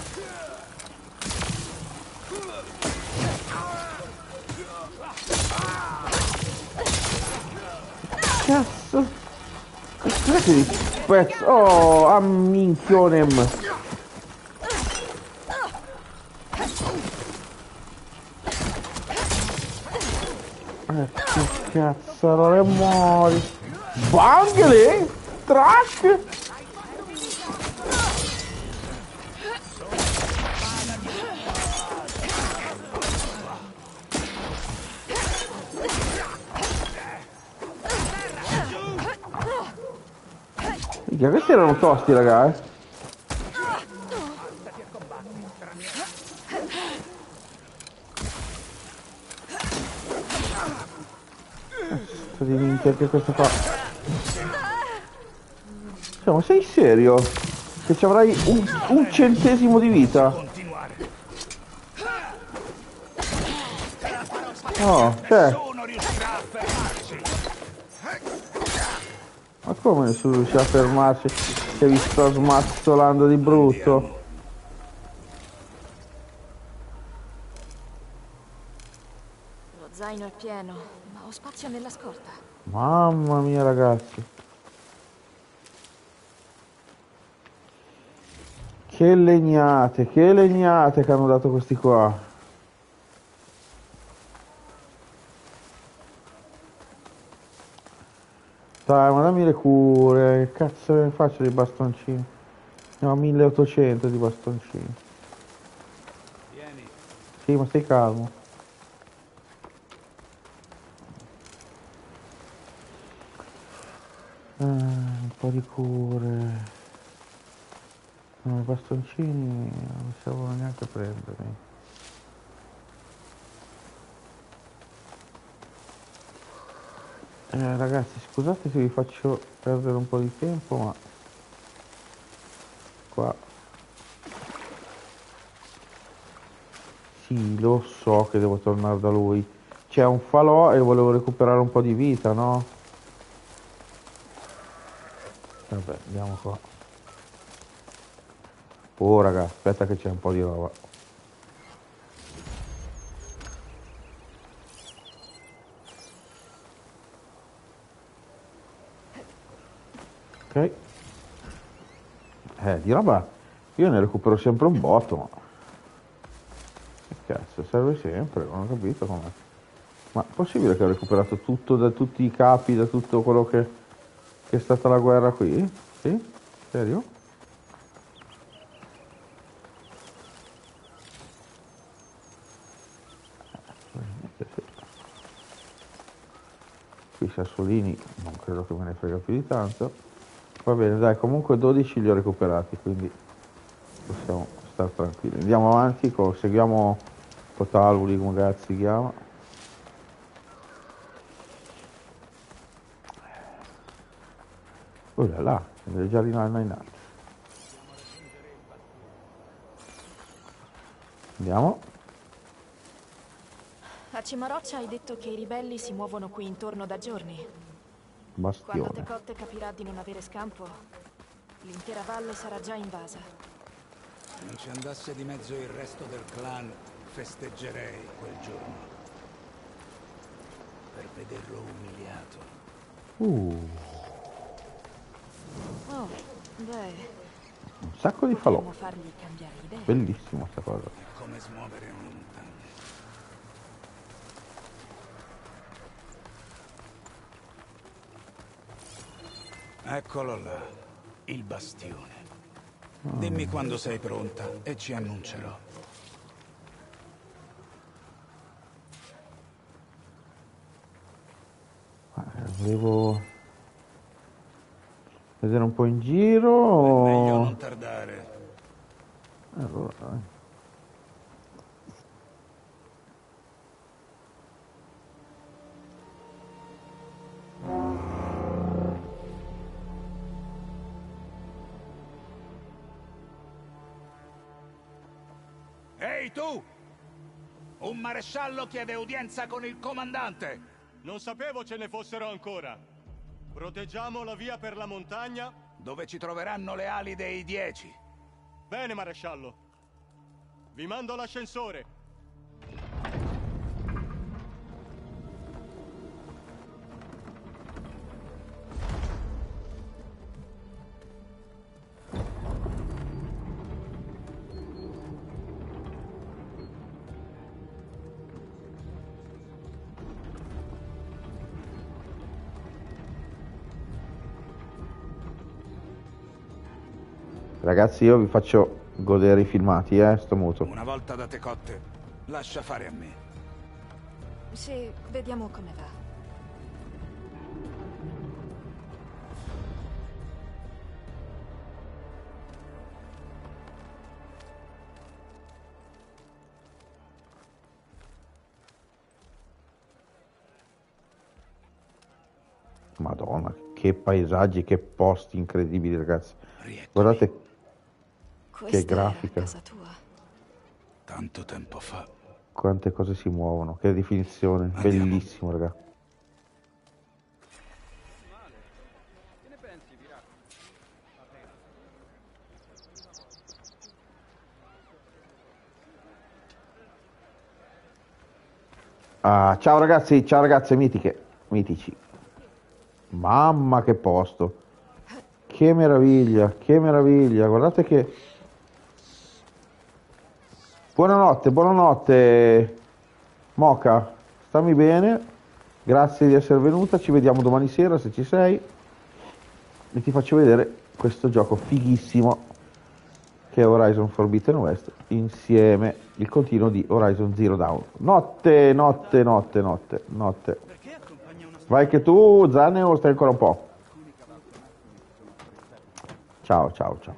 Cazzo! Cos'è che di pezzo? Oh, a minchionem! Eh, che cazzarola, e muori! Bangli! Track! Minchia, questi erano tosti, raga, eh. Sto di minchia che questo fa. Cioè, ma sei serio? Che ci avrai un, un centesimo di vita? Continuare. No, cioè. Nessuno riuscirà a fermarci. Ma come nessuno riuscirà a fermarsi se vi sto smazzolando di brutto? Lo zaino è pieno, ma ho spazio nella scorta. Mamma mia ragazzi. Che legnate, che legnate che hanno dato questi qua. Dai, ma dammi le cure, che cazzo ne faccio di bastoncini? Ne ho milleottocento di bastoncini. Vieni. Sì, ma stai calmo. Ah, un po' di cure. No, i bastoncini non servono neanche a prenderli. Eh, ragazzi, scusate se vi faccio perdere un po' di tempo, ma qua sì, lo so che devo tornare da lui. C'è un falò e volevo recuperare un po' di vita, no? Vabbè, andiamo qua. Oh raga, aspetta che c'è un po' di roba. Ok. Eh, di roba io ne recupero sempre un botto, ma che cazzo, serve sempre, non ho capito com'è. Ma è possibile che ho recuperato tutto da tutti i capi, da tutto quello che, che è stata la guerra qui? Sì? Serio? Qui i sassolini non credo che me ne frega più di tanto. Va bene, dai, comunque dodici li ho recuperati, quindi possiamo stare tranquilli. Andiamo avanti, seguiamo Potalvoli, come cazzo si chiama. Oh là là, è già rinalna in alto. Andiamo. A Cimaroccia hai detto che i ribelli si muovono qui intorno da giorni. Bastione. Quando Tecotte capirà di non avere scampo, l'intera valle sarà già invasa. Se non ci andasse di mezzo il resto del clan, festeggerei quel giorno. Per vederlo umiliato. Uh. Oh, beh. Un sacco di falò. Potremmo fargli cambiare idea. Bellissimo sta cosa. È come smuovere una montagna. Eccolo là, il bastione. Dimmi quando sei pronta e ci annuncerò. Volevo vedere un po' in giro. È meglio non tardare. Allora, dai. Ehi tu! Un maresciallo chiede udienza con il comandante! Non sapevo ce ne fossero ancora. Proteggiamo la via per la montagna? Dove ci troveranno le ali dei dieci. Bene, maresciallo. Vi mando l'ascensore. Ragazzi, io vi faccio godere i filmati, eh, sto muto. Una volta da Tecotte, lascia fare a me. Sì, vediamo come va. Madonna, che paesaggi, che posti incredibili, ragazzi. Guardate che grafica. Casa tua. Tanto tempo fa. Quante cose si muovono, che definizione. Andiamo. Bellissimo, ragazzi. Ah, ciao ragazzi, ciao ragazze mitiche, mitici. Mamma che posto. Che meraviglia, che meraviglia. Guardate che... Buonanotte, buonanotte. Moca, stammi bene. Grazie di essere venuta. Ci vediamo domani sera se ci sei. E ti faccio vedere questo gioco fighissimo che è Horizon Forbidden West, insieme il continuo di Horizon Zero Dawn. Notte, notte, notte, notte, notte. Vai che tu, Zaneo, stai ancora un po'. Ciao, ciao, ciao.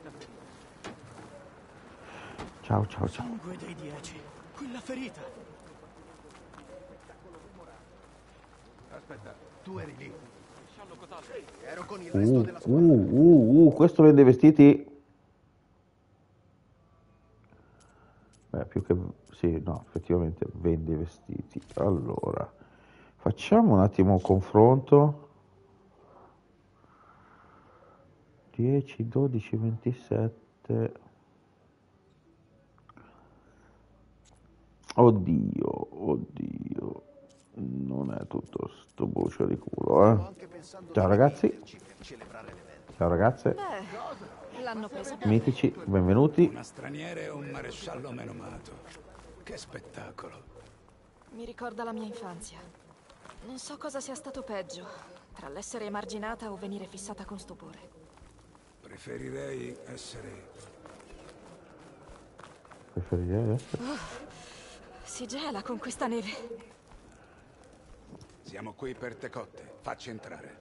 Ciao, ciao, ciao. Sangue dei dieci. Quella ferita. Aspetta, tu eri lì. Ero con il resto Uh, della squadra. uh, uh, uh, questo vende vestiti. Beh, più che... Sì, no, effettivamente vende i vestiti. Allora, facciamo un attimo un confronto. dieci, dodici, ventisette. Oddio, oddio. Non è tutto sto bucio di culo, eh. Ciao ragazzi. Per celebrare l'evento. Ciao ragazze. Beh, l'hanno presa bene. Mitici, benvenuti. Una straniera e un maresciallo menomato. Che spettacolo. Mi ricorda la mia infanzia. Non so cosa sia stato peggio, tra l'essere emarginata o venire fissata con stupore. Preferirei essere... Preferirei essere... Oh, si gela con questa neve. Siamo qui per Tecotte. Facci entrare.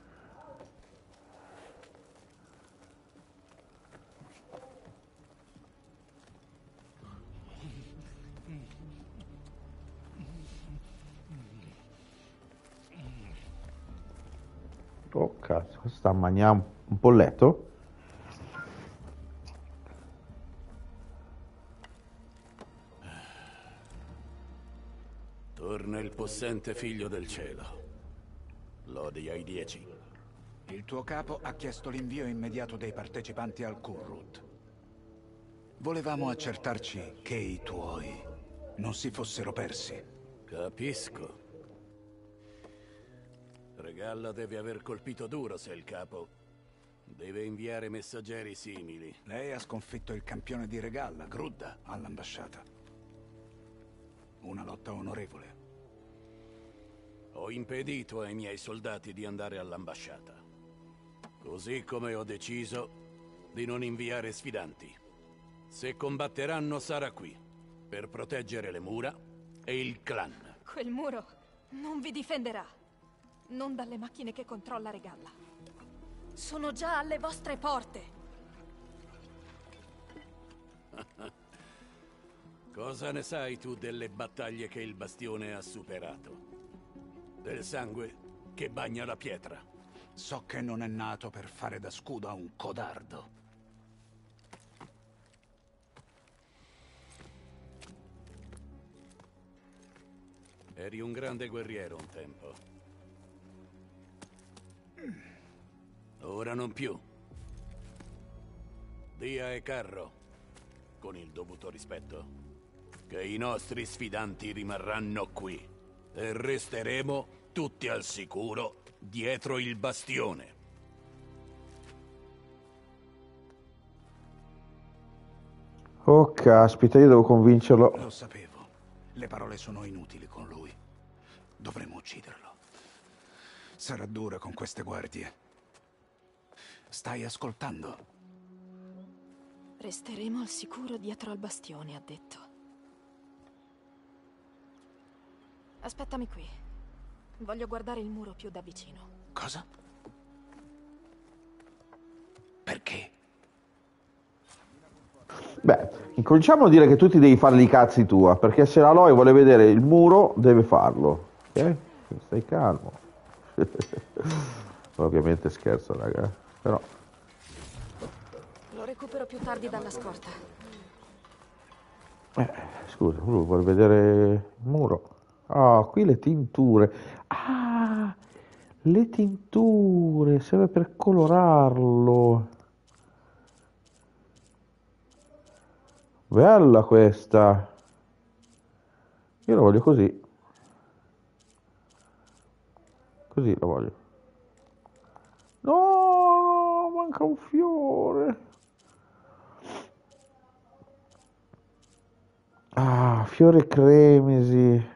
Oh cazzo, sta a mangiare un polletto? Torna il possente figlio del cielo. Lodi ai dieci. Il tuo capo ha chiesto l'invio immediato dei partecipanti al Kurrut. Volevamo accertarci che i tuoi non si fossero persi. Capisco. Regalla deve aver colpito duro se il capo deve inviare messaggeri simili. Lei ha sconfitto il campione di Regalla, Grudda, all'ambasciata. Una lotta onorevole. Ho impedito ai miei soldati di andare all'ambasciata. Così come ho deciso di non inviare sfidanti. Se combatteranno sarà qui, per proteggere le mura e il clan. Quel muro non vi difenderà. Non dalle macchine che controlla Regalla. Sono già alle vostre porte. Cosa ne sai tu delle battaglie che il bastione ha superato? Del sangue che bagna la pietra? So che non è nato per fare da scudo a un codardo. Eri un grande guerriero un tempo. Ora non più. Dia e Carro, con il dovuto rispetto, che i nostri sfidanti rimarranno qui e resteremo tutti al sicuro dietro il bastione. Oh caspita, io devo convincerlo. Lo sapevo. Le parole sono inutili con lui. Dovremmo ucciderlo. Sarà dura con queste guardie. Stai ascoltando? Resteremo al sicuro dietro al bastione, ha detto. Aspettami qui. Voglio guardare il muro più da vicino. Cosa? Perché? Beh, incominciamo a dire che tu ti devi fare i cazzi tua, perché se Aloy vuole vedere il muro, deve farlo. Ok? Stai calmo. Ovviamente scherzo, raga. Però... Lo recupero più tardi dalla scorta. Eh, scusa, lui vuole vedere il muro. Ah, qui le tinture. Ah, le tinture, serve per colorarlo. Bella questa. Io la voglio così. Così la voglio. No, manca un fiore. Ah, fiore cremisi.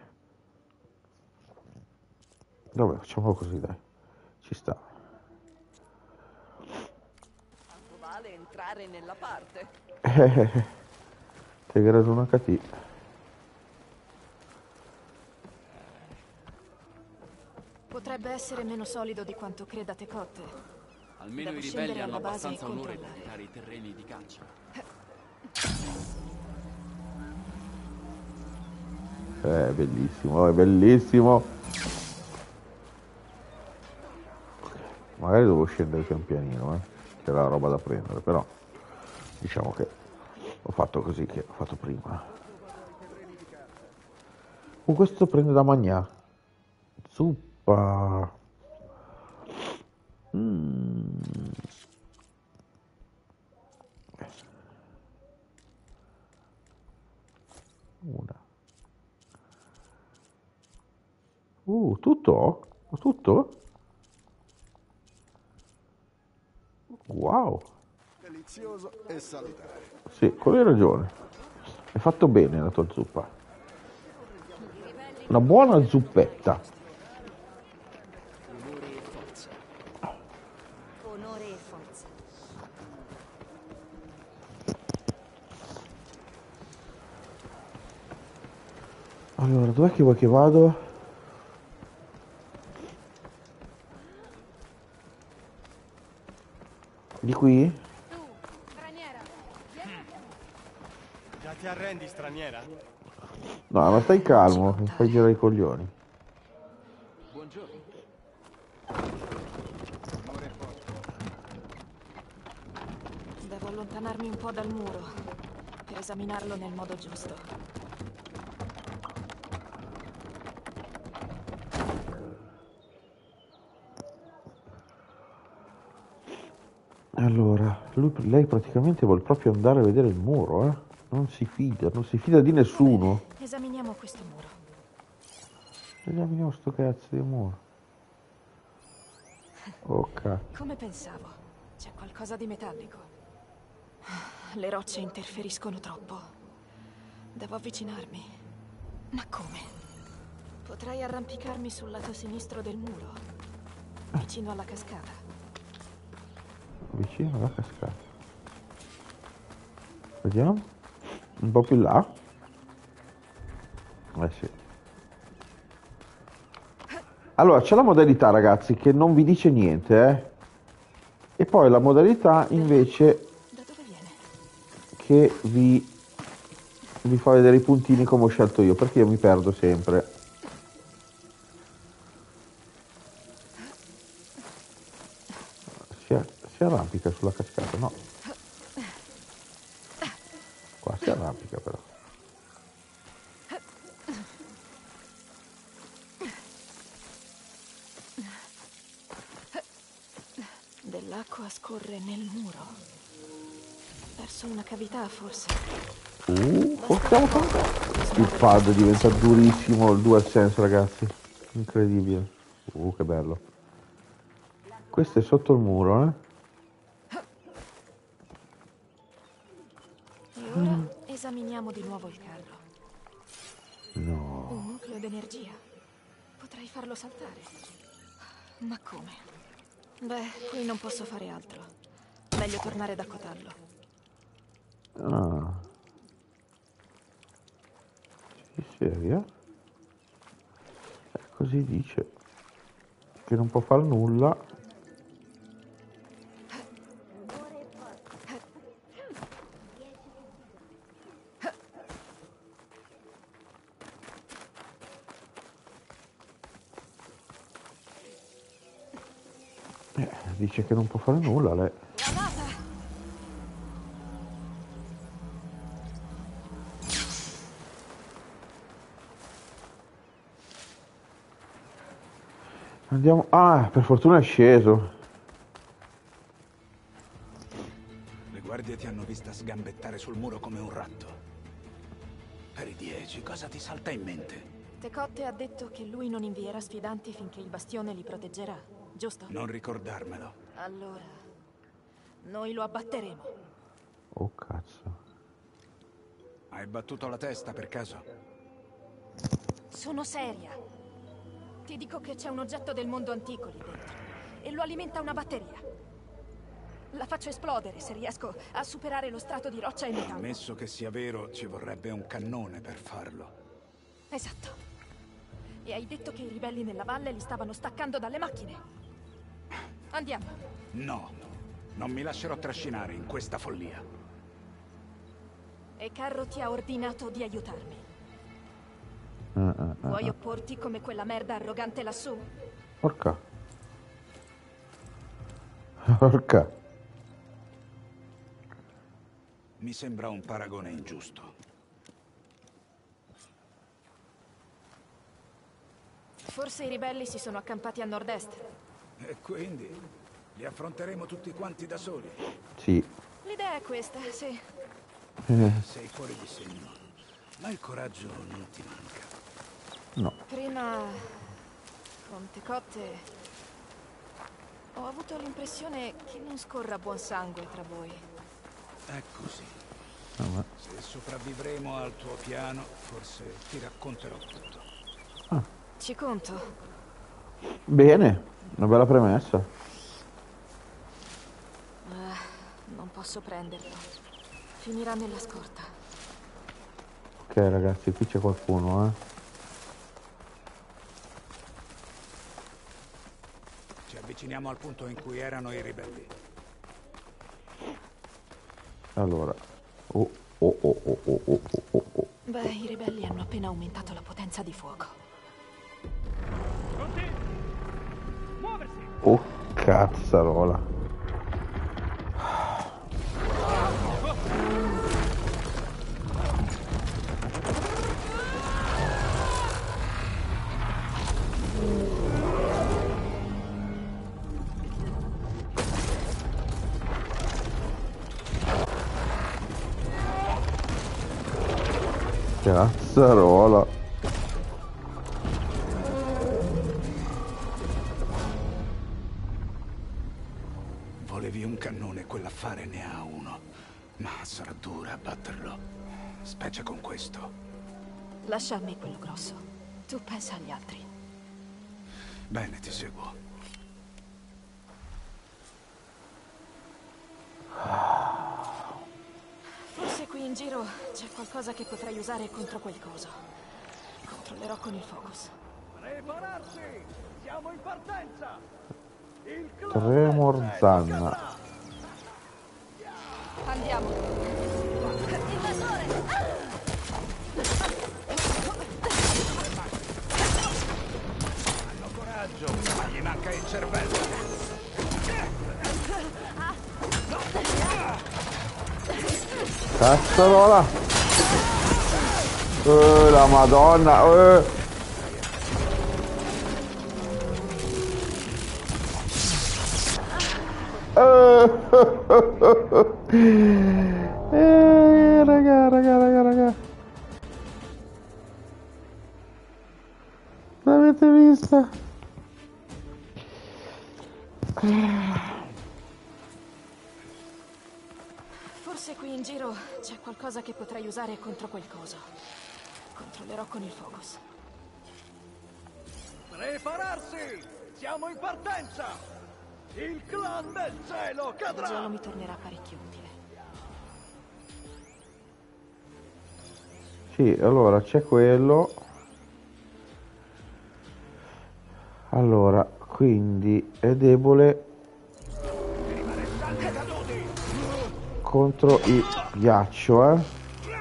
Vabbè, facciamolo così, dai. Ci sta. Tanto vale entrare nella parte. Eh, ti hai grato una cattiva. Potrebbe essere meno solido di quanto creda Tecotte. Almeno Devo i scendere ribelli hanno alla base e abbastanza onore per controllare. evitare i terreni di caccia. Eh, bellissimo, è bellissimo. Magari devo scendere pian pianino, eh. C'era roba da prendere, però diciamo che ho fatto così che ho fatto prima. Uh, questo prende da mangiare. Zuppa. Mm. Una. Uh, tutto? Tutto? Wow. Delizioso e salutare. Sì, quello hai ragione. Hai fatto bene la tua zuppa. Una buona zuppetta. Onore e forza. Allora, dov'è che vuoi che vado? Di qui? Già ti arrendi, straniera? No, ma stai calmo, mi fai girare i coglioni. Buongiorno. Devo allontanarmi un po' dal muro per esaminarlo nel modo giusto. Allora, lui, lei praticamente vuole proprio andare a vedere il muro, eh? Non si fida, non si fida di nessuno. Esaminiamo questo muro. Esaminiamo sto cazzo di muro. Ok. Come pensavo, c'è qualcosa di metallico. Le rocce interferiscono troppo. Devo avvicinarmi. Ma come? Potrei arrampicarmi sul lato sinistro del muro, vicino alla cascata. Vicino alla cascata. Vediamo. Un po' più là. Eh sì. Allora, c'è la modalità, ragazzi, che non vi dice niente, eh. E poi la modalità, invece, che vi, vi fa vedere i puntini come ho scelto io, perché io mi perdo sempre. Si, si arrampica sulla cascata, no? Qua si arrampica, però. Dell'acqua scorre nel muro. Verso una cavità, forse. Uh, possiamo fare. Il pad diventa durissimo, il DualSense, ragazzi. Incredibile. Uh, che bello. Questo è sotto il muro, eh. E ora mm. esaminiamo di nuovo il carro. No. Un nucleo d'energia. Potrei farlo saltare. Ma come? Beh, qui non posso fare altro. Meglio tornare da Cotallo. Ah. Sei seria? Eh, così dice che non può fare nulla. Eh, dice che non può fare nulla lei. Andiamo. Ah, per fortuna è sceso. Le guardie ti hanno vista sgambettare sul muro come un ratto. Per i dieci, cosa ti salta in mente? Tecotte ha detto che lui non invierà sfidanti finché il bastione li proteggerà, giusto? Non ricordarmelo. Allora, noi lo abbatteremo. Oh, cazzo. Hai battuto la testa per caso? Sono seria. Ti dico che c'è un oggetto del mondo antico lì dentro e lo alimenta una batteria. La faccio esplodere se riesco a superare lo strato di roccia e metallo. Ammesso che sia vero, ci vorrebbe un cannone per farlo. Esatto. E hai detto che i ribelli nella valle li stavano staccando dalle macchine. Andiamo. No, non mi lascerò trascinare in questa follia. E Carro ti ha ordinato di aiutarmi. Uh, uh, uh, Vuoi uh. opporti come quella merda arrogante lassù? Porca. Porca. Mi sembra un paragone ingiusto. Forse i ribelli si sono accampati a nord-est. E quindi li affronteremo tutti quanti da soli? Sì. L'idea è questa, sì. Eh. Sei fuori di segno, ma il coraggio non ti manca. No. Prima, con Tecotte, Ho avuto l'impressione che non scorra buon sangue tra voi. È così. Ah, se sopravvivremo al tuo piano, forse ti racconterò tutto. ah. Ci conto. Bene, una bella premessa. Uh, non posso prenderlo. Finirà nella scorta. Ok ragazzi, qui c'è qualcuno, eh. Ci avviciniamo al punto in cui erano i ribelli. Allora. Oh, oh, oh, oh, oh, oh, oh, oh. Beh, i ribelli hanno appena aumentato la potenza di fuoco. Oh, cazzarola. Cazzarola. Volevi un cannone, quell'affare ne ha uno. Ma sarà dura batterlo. Specie con questo. Lascia a me quello grosso. Tu pensa agli altri. Bene, ti seguo. Forse qui in giro c'è qualcosa che potrei usare contro quel coso. Controllerò con il focus. Prepararsi! Siamo in partenza! Il Tremor Zanna. Andiamo. Invasore! Hanno coraggio, ma gli manca il cervello. Cazzarola. Eh, la madonna. Eh. Eh, raga, raga, raga, raga. L'avete vista? Forse qui in giro c'è qualcosa che potrei usare contro quel coso. Controllerò con il focus. Prepararsi! Siamo in partenza! Il clan del cielo Il cadrà! gelo mi tornerà parecchio utile. Sì, allora c'è quello. Allora, quindi è debole contro il ghiaccio, eh.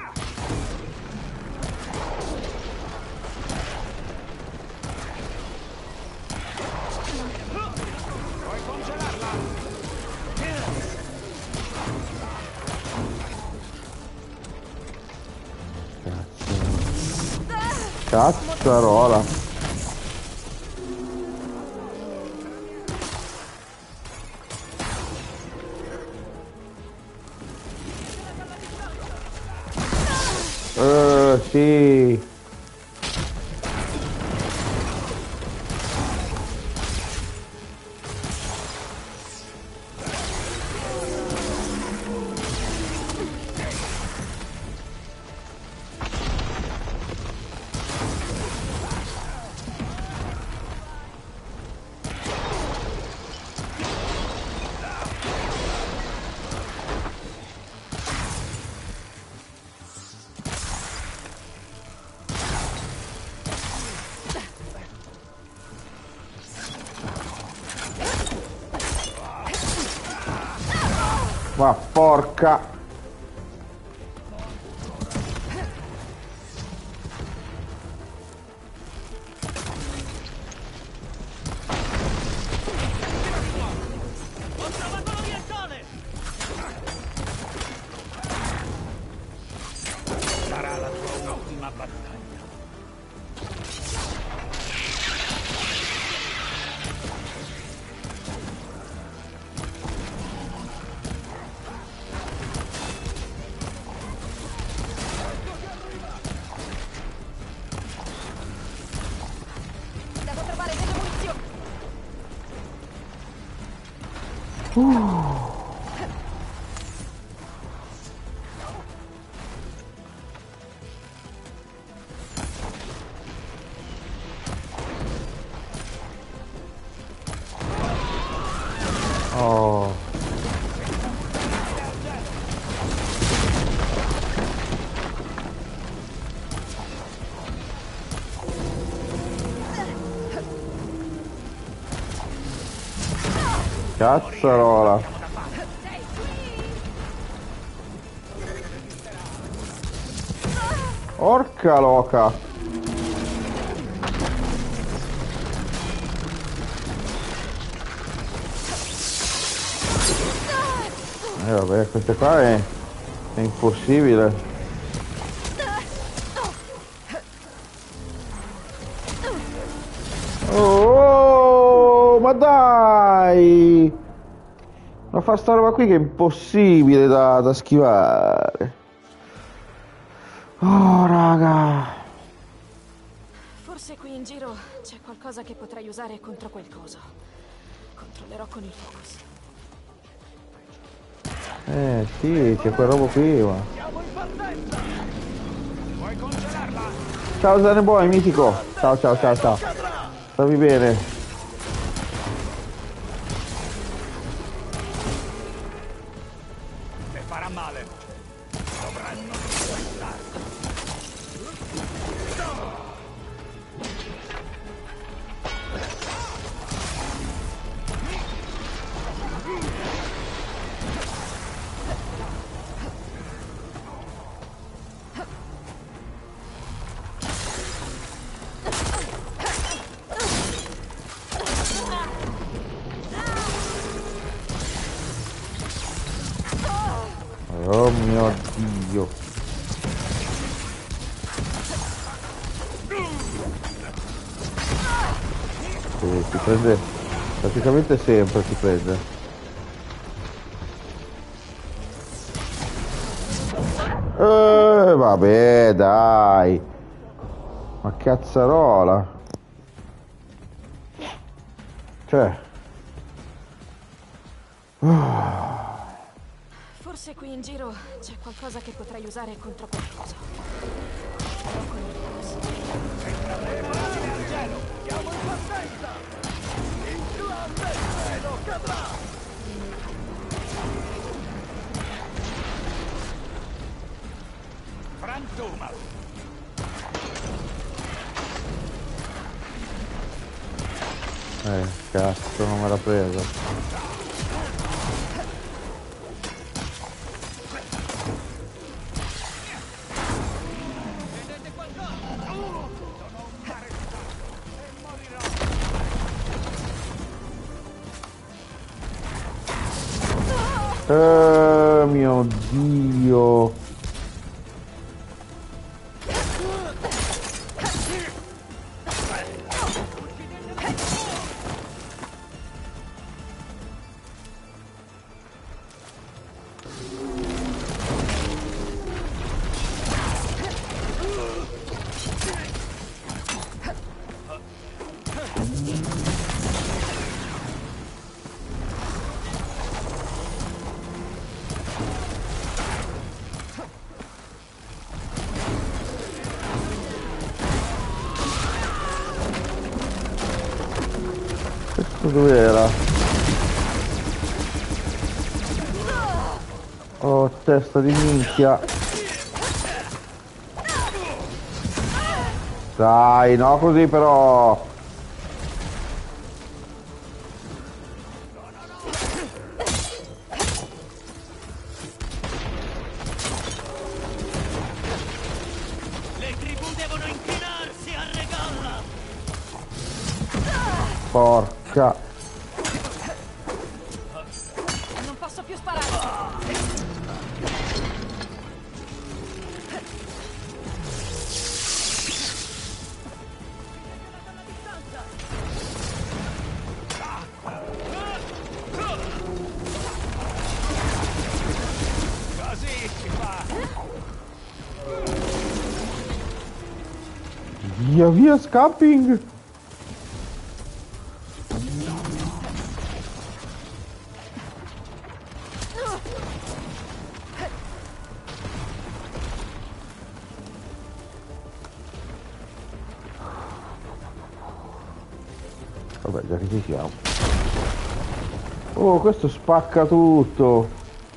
Cazzarola. Eh, sì. Ma porca. Sarà la tua ultima battaglia. Uh. Oh. Cazzarola. Orca loca. Eh vabbè, questa qua è, è impossibile. Oh, ma dai! Ma fa sta roba qui che è impossibile da, da schivare. Oh, raga. Forse qui in giro c'è qualcosa che potrei usare contro quel coso. Controllerò con il focus. Eh sì, c'è quel robo qui, ma. Ciao Zaneboy, mitico. Ciao ciao ciao ciao. Stammi bene. E farà male. Dovranno Oh mio Dio. Sì, si prende praticamente sempre, si prende. Eh, vabbè, dai. Ma cazzarola. Cioè. Forse qui in giro c'è qualcosa che potrei usare contro quel coso. Controllerò con il focus. Siamo in partenza! Il clan del cielo cadrà! Frantuma! Eh, cazzo, non me l'ha preso. Oh mio Dio. Dove era? Oh, testa di minchia. Dai, no così però. Le tribù devono inchinarsi a regalla. Porca. Non posso più sparare. Così si fa! Via via scapping. Vabbè, già che ci siamo. Oh, questo spacca tutto.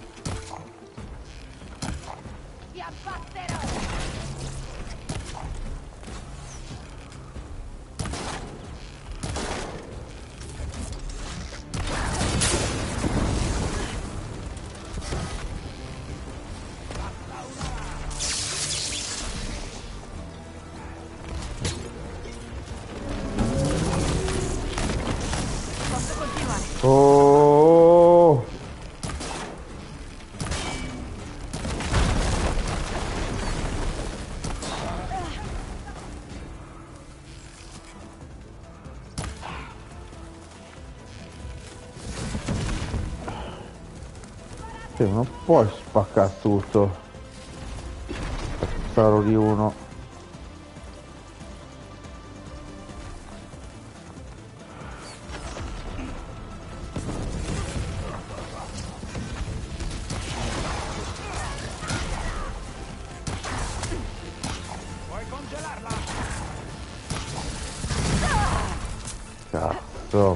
Oh, sì, non puoi spaccare tutto. Sparo di uno. Cazzo.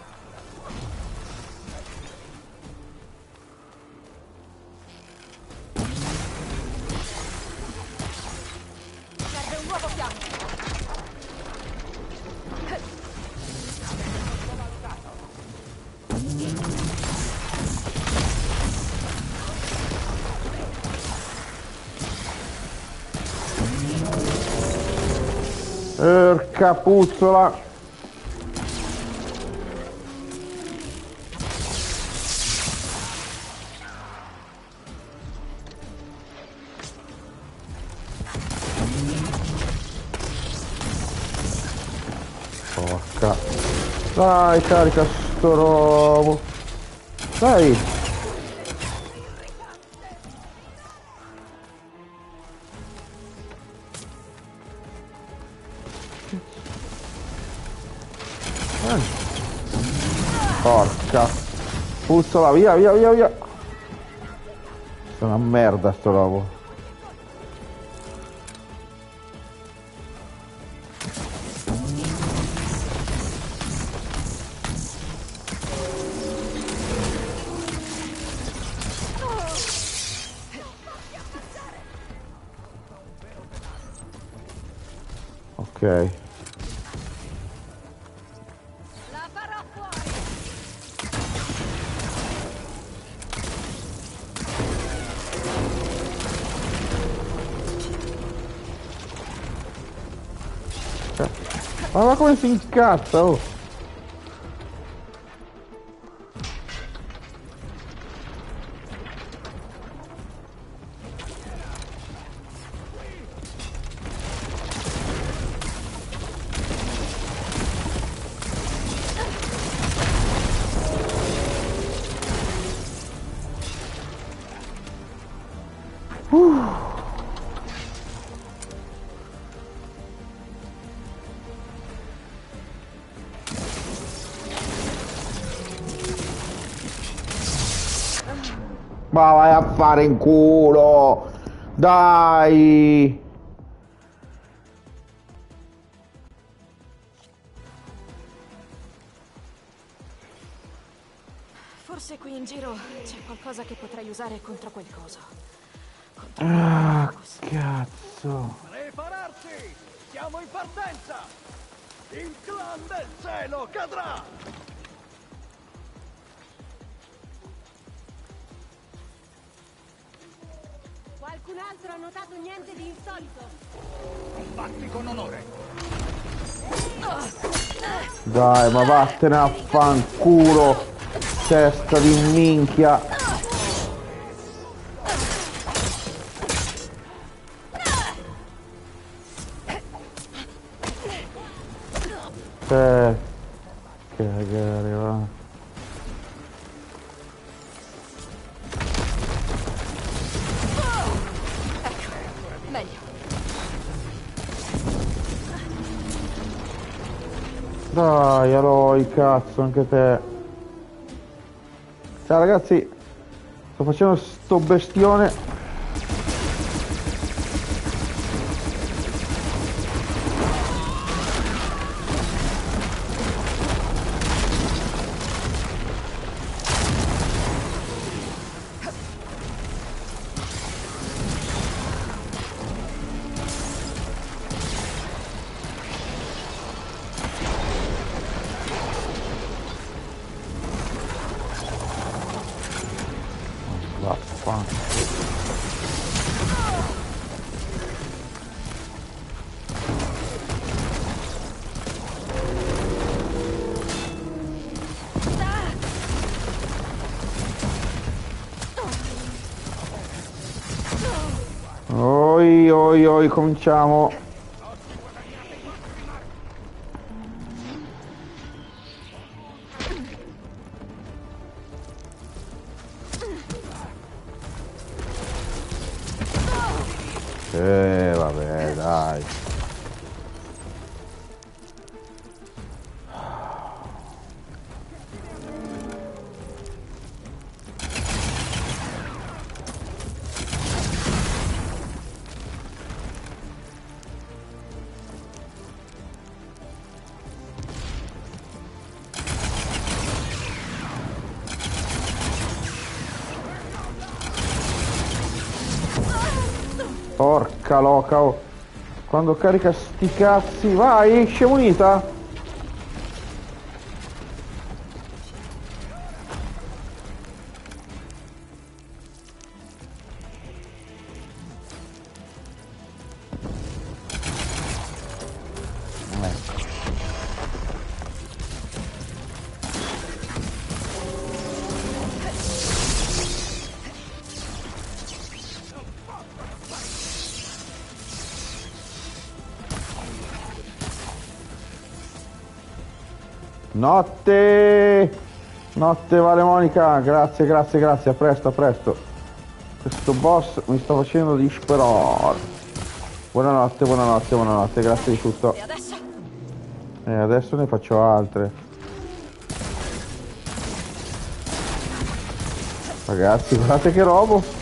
Serve un nuovo piano. Porca puzzola. Porca. Dai, carica sto robo. Dai. Eh. Porca. Puzzola, via, via, via, via. È una merda sto robo. Ok. La farò fuori. Ma va come si incazza, oh. Uh. Ma vai a fare in culo! Dai! Forse qui in giro c'è qualcosa che potrei usare contro quel coso. Contro Ah, cazzo! Prepararsi! Siamo in partenza! Il clan del cielo cadrà! Qualcun altro ha notato niente di insolito? Combatti con onore. Dai, ma vattene a fanculo! Testa di minchia! Eh, cagare, va. Dai, Aloy, cazzo, anche te. Ciao ragazzi, sto facendo sto bestione. Oi, oi, oi, cominciamo. Eh, vabbè, dai. Porca loca, oh. Quando carica sti cazzi, vai, scemunita! Notte! Notte Vale Monica, grazie, grazie, grazie, a presto, a presto. Questo boss mi sta facendo disperare. Buonanotte, buonanotte, buonanotte, grazie di tutto. E adesso? E adesso ne faccio altre. Ragazzi, guardate che robo.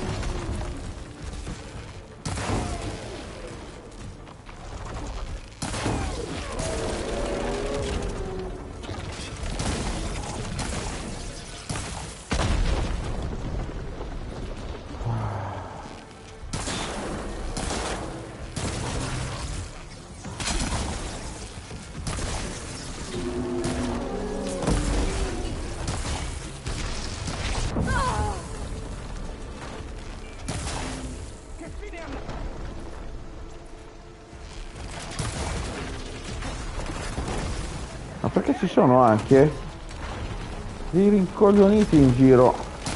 Ma perché ci sono anche dei rincoglioniti in giro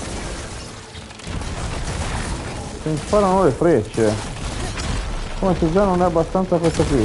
che mi sparano le frecce, come se già non è abbastanza questo qui.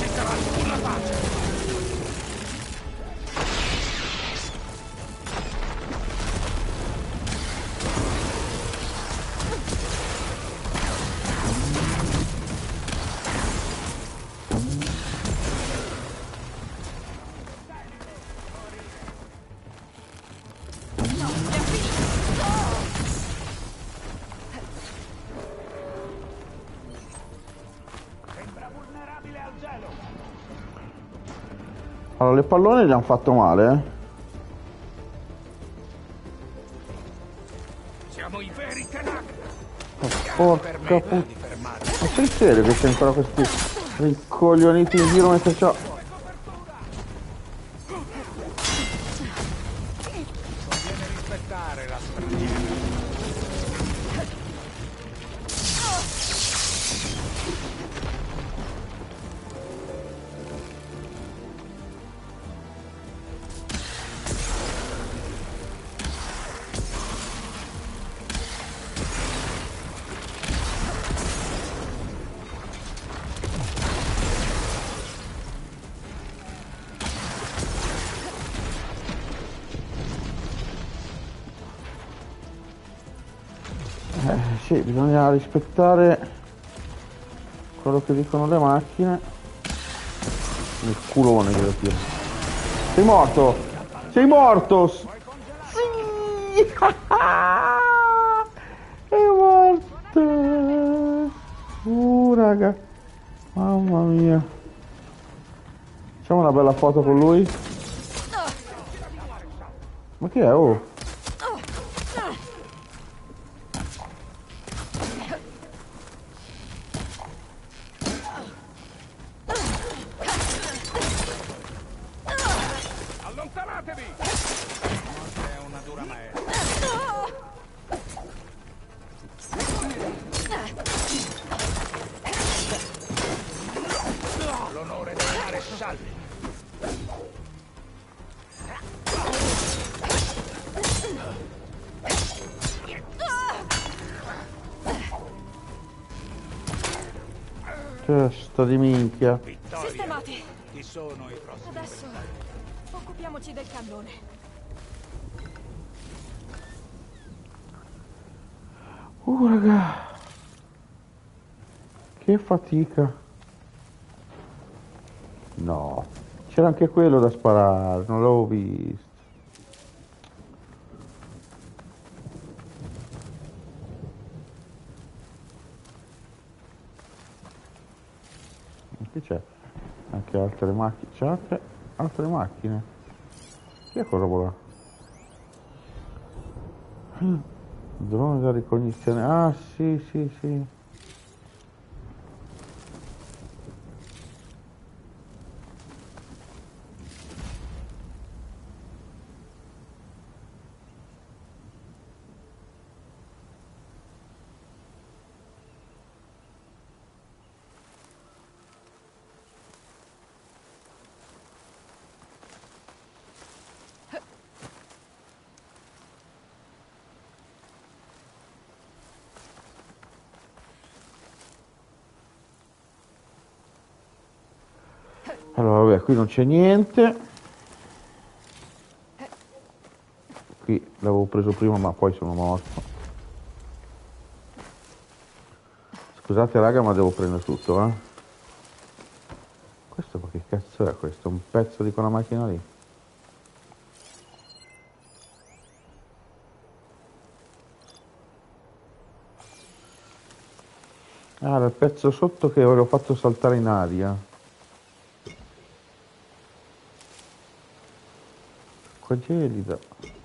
Allora, le pallone gli hanno fatto male, eh? Siamo i veri Tenak. Oh, porca puttana. Ma sei serio che c'è ancora questi rincoglioniti in giro mentre c'ho... Conviene rispettare la straniera. Eh, sì, bisogna rispettare quello che dicono le macchine. Il culone che lo tiro. Sei morto! Sei morto! Sì! È morto! Uh, raga! Mamma mia! Facciamo una bella foto con lui. Ma che è? Oh! Allontanatevi! La morte è una dura maestra. Testa di minchia. Vittoria. Sistemati. Chi sono i prossimi? Adesso occupiamoci del cannone. Uh, raga. Che fatica. No. C'era anche quello da sparare, non l'avevo visto. Qui c'è anche altre macchine. C'è altre, altre macchine. Che è cosa vola? Drone da ricognizione. Ah, sì, sì, sì. Allora, vabbè, qui non c'è niente. Qui l'avevo preso prima, ma poi sono morto. Scusate raga, ma devo prendere tutto, eh. Questo ma che cazzo è questo? Un pezzo di quella macchina lì? Ah, era il pezzo sotto che avevo fatto saltare in aria. Acqua gelida.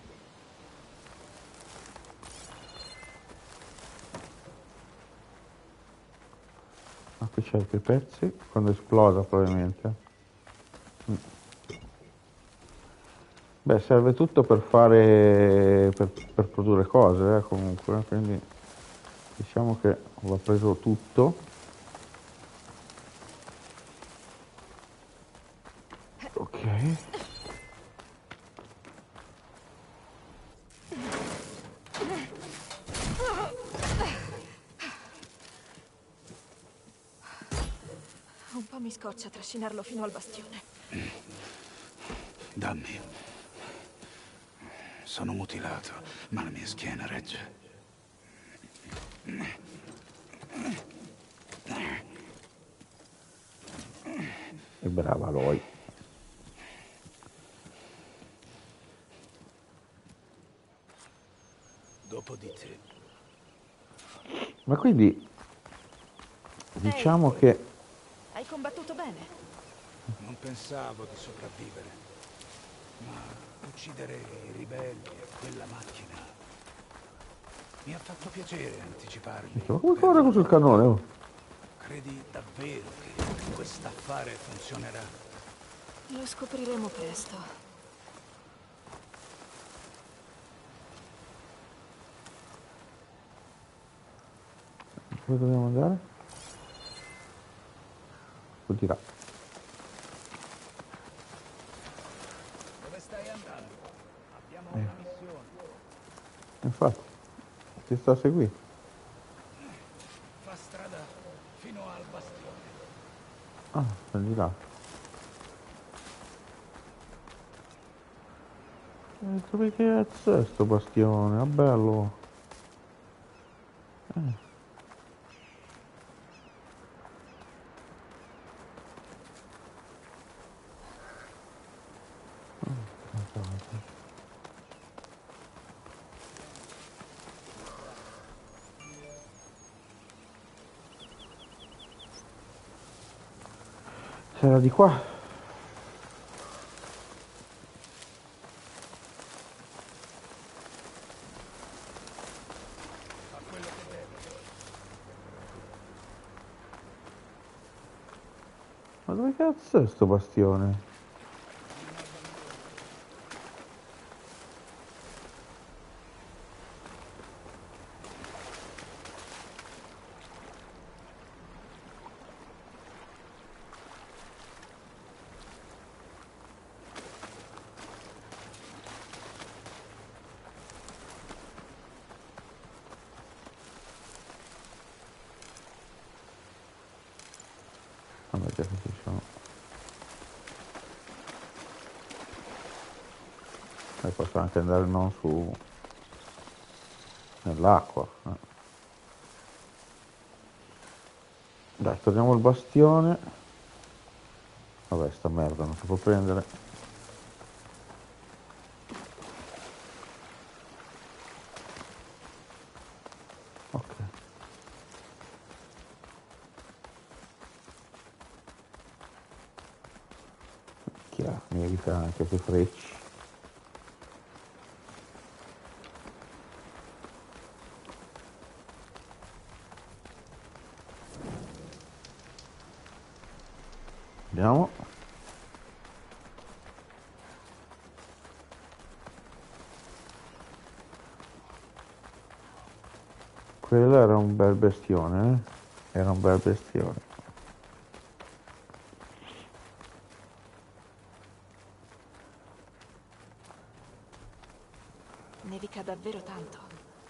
Ah, qui c'è altri pezzi, quando esplosa probabilmente. Mm. Beh, serve tutto per fare, per, per produrre cose, eh, comunque, quindi diciamo che ho preso tutto. Ok. Un po' mi scoccia trascinarlo fino al bastione. Dammi. Sono mutilato, ma la mia schiena regge. E brava Aloy. Dopo di te. Ma quindi diciamo Ehi, che hai combattuto bene. Non pensavo di sopravvivere, ma uccidere i ribelli e quella macchina mi ha fatto piacere anticiparli. ma come corre sul cannone? Oh? Credi davvero che quest'affare funzionerà? Lo scopriremo presto. Dove dobbiamo andare? Vuol dire. Dove stai andando? Abbiamo Eh. una missione. Infatti, ti sta a seguire. Fa strada fino al bastione. Ah, è di là. E dove cazzo è sto bastione? È bello. Eh. C'era di qua. Ma dove cazzo è sto bastione? che ci sono. E posso anche andare non su nell'acqua. Eh. Dai, torniamo al bastione. Vabbè, sta merda non si può prendere. Ok. Chiaro, mi evita anche che frecci. Andiamo. Quello era un bel bestione, eh? Era un bel bestione. Nevica davvero tanto.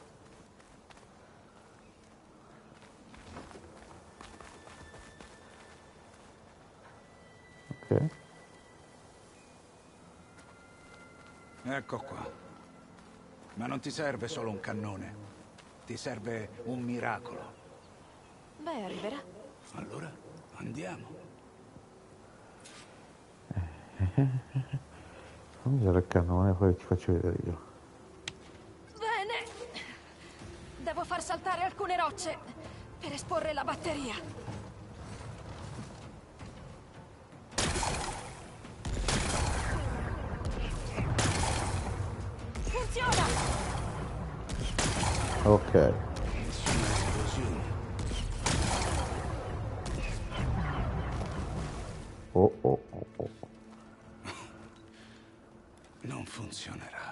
Ok. Ecco qua. Ma non ti serve solo un cannone. Ti serve un miracolo. Beh, arriverà. Allora, andiamo. Fammi usare il cannone, poi ti faccio vedere io. Bene. Devo far saltare alcune rocce per esporre la batteria. Funziona! Ok. Nessuna esplosione. Oh oh oh oh. Non funzionerà.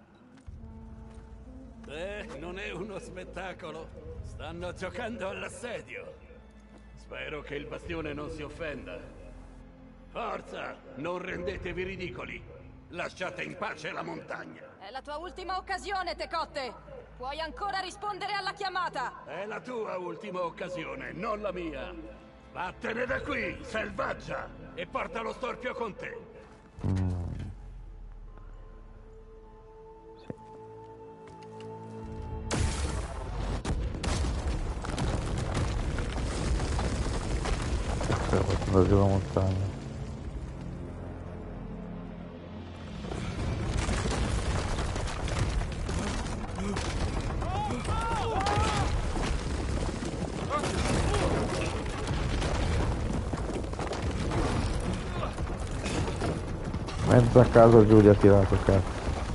Beh, non è uno spettacolo. Stanno giocando all'assedio. Spero che il bastione non si offenda. Forza, non rendetevi ridicoli. Lasciate in pace la montagna. È la tua ultima occasione, Tecotte. Puoi ancora rispondere alla chiamata. È la tua ultima occasione, non la mia. Vattene da qui, selvaggia, e porta lo storpio con te. Mm. Sì. Giù la montagna. Mezzo a caso Giulia ha tirato, cazzo.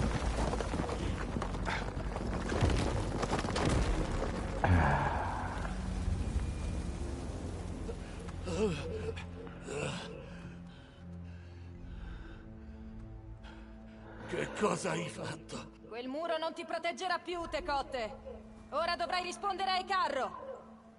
Che cosa hai fatto? Quel muro non ti proteggerà più, Tecotte. Ora dovrai rispondere ai carro.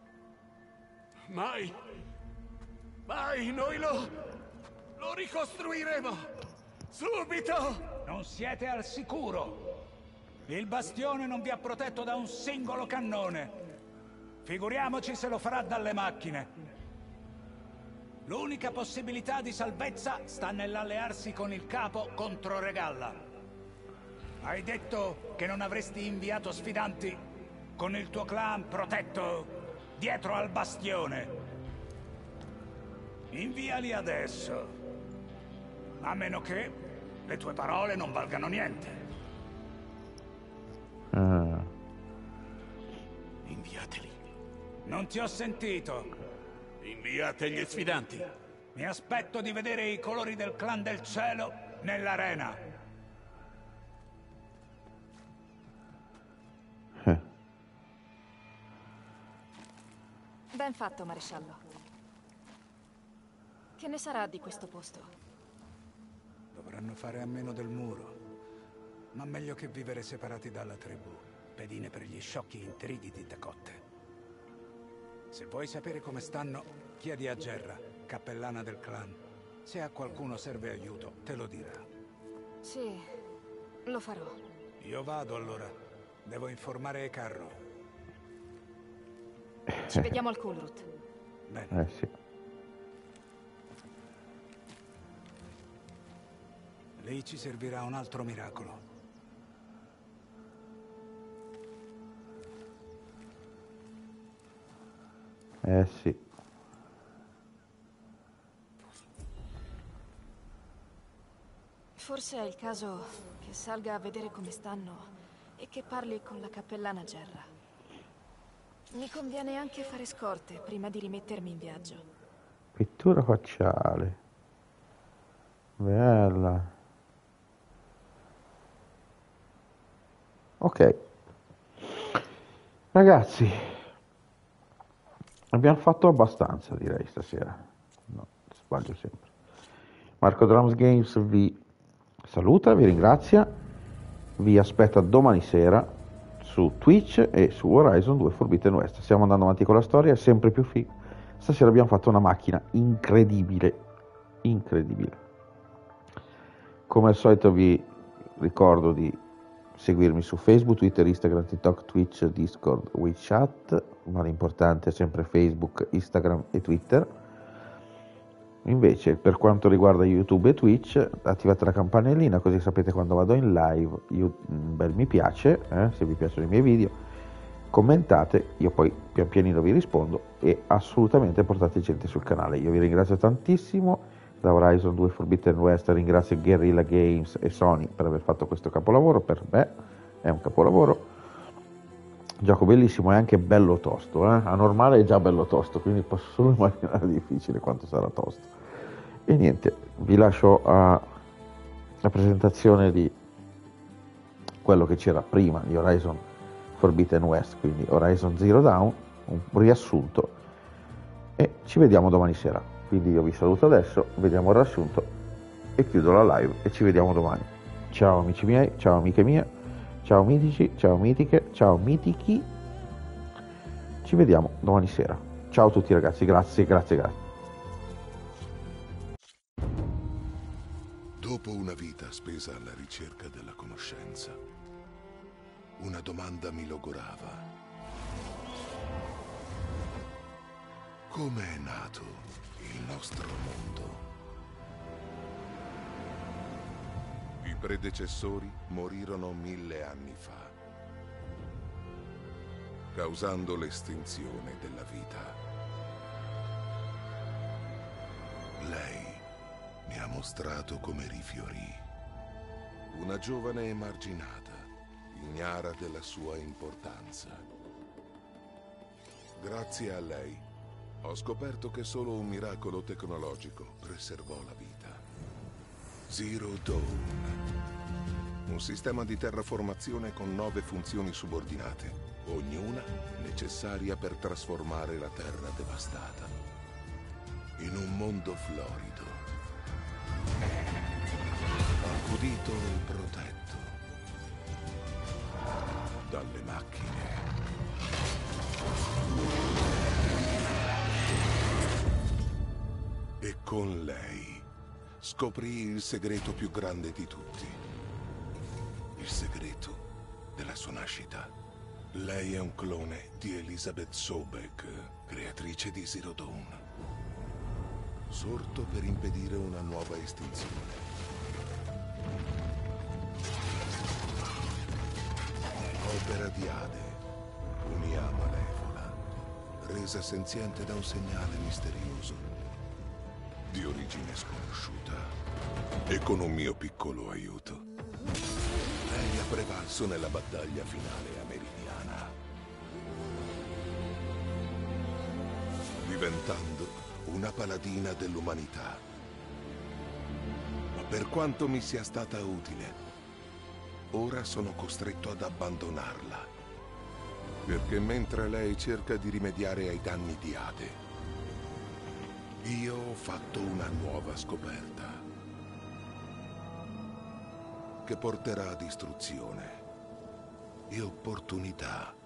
Mai. Mai, noi lo... lo ricostruiremo. Subito! Non siete al sicuro. Il bastione non vi ha protetto da un singolo cannone. Figuriamoci se lo farà dalle macchine. L'unica possibilità di salvezza sta nell'allearsi con il capo contro Regalla. Hai detto che non avresti inviato sfidanti con il tuo clan protetto dietro al bastione. Inviali adesso. A meno che le tue parole non valgano niente. Ah. Inviateli. Non ti ho sentito. Inviate gli sfidanti. Mi aspetto di vedere i colori del clan del cielo nell'arena. Eh. Ben fatto, maresciallo. Che ne sarà di questo posto? Dovranno fare a meno del muro. Ma meglio che vivere separati dalla tribù. Pedine per gli sciocchi intrighi di Tecotte. Se vuoi sapere come stanno, chiedi a Gerra, cappellana del clan. Se a qualcuno serve aiuto, te lo dirà. Sì, lo farò. Io vado allora. Devo informare Carro. Ci vediamo al Kulrut. Bene. Eh sì. Lì ci servirà un altro miracolo. Eh sì. Forse è il caso che salga a vedere come stanno e che parli con la cappellana Gerra. Mi conviene anche fare scorte prima di rimettermi in viaggio. Pittura facciale. Bella. Ok. Ragazzi, abbiamo fatto abbastanza, direi, stasera. No, sbaglio sempre. Marco Drums Games vi saluta, vi ringrazia, vi aspetta domani sera su Twitch e su Horizon due Forbidden West. Stiamo andando avanti con la storia, è sempre più figo. Stasera abbiamo fatto una macchina incredibile, incredibile. Come al solito vi ricordo di seguirmi su Facebook, Twitter, Instagram, TikTok, Twitch, Discord, WeChat, ma l'importante è sempre Facebook, Instagram e Twitter. Invece, per quanto riguarda YouTube e Twitch, attivate la campanellina così sapete quando vado in live. Io, un bel mi piace, eh, se vi piacciono i miei video, commentate, io poi pian pianino vi rispondo e assolutamente portate gente sul canale. Io vi ringrazio tantissimo. Da Horizon due Forbidden West ringrazio Guerrilla Games e Sony per aver fatto questo capolavoro. Per me è un capolavoro. Gioco bellissimo e anche bello tosto, eh? A normale è già bello tosto, quindi posso solo immaginare difficile quanto sarà tosto. E niente, vi lascio alla presentazione di quello che c'era prima di Horizon Forbidden West, quindi Horizon Zero Dawn, un riassunto, e ci vediamo domani sera. Quindi io vi saluto adesso, vediamo il riassunto e chiudo la live e ci vediamo domani. Ciao amici miei, ciao amiche mie, ciao mitici, ciao mitiche, ciao mitichi. Ci vediamo domani sera. Ciao a tutti ragazzi, grazie, grazie, grazie. Dopo una vita spesa alla ricerca della conoscenza, una domanda mi logorava. Come è nato il nostro mondo? I predecessori morirono mille anni fa, causando l'estinzione della vita. Lei mi ha mostrato come rifiorì. Una giovane emarginata, ignara della sua importanza. Grazie a lei, ho scoperto che solo un miracolo tecnologico preservò la vita. Zero Dawn. Un sistema di terraformazione con nove funzioni subordinate, ognuna necessaria per trasformare la terra devastata in un mondo florido, accudito e protetto dalle macchine. E con lei scoprì il segreto più grande di tutti. Il segreto della sua nascita. Lei è un clone di Elizabeth Sobek, creatrice di Zero Dawn. Sorto per impedire una nuova estinzione. Opera di Ade, un'I A malevola, resa senziente da un segnale misterioso, di origine sconosciuta, e con un mio piccolo aiuto. Lei ha prevalso nella battaglia finale americana, diventando una paladina dell'umanità. Ma per quanto mi sia stata utile, ora sono costretto ad abbandonarla, perché mentre lei cerca di rimediare ai danni di Ade, io ho fatto una nuova scoperta che porterà a distruzione e opportunità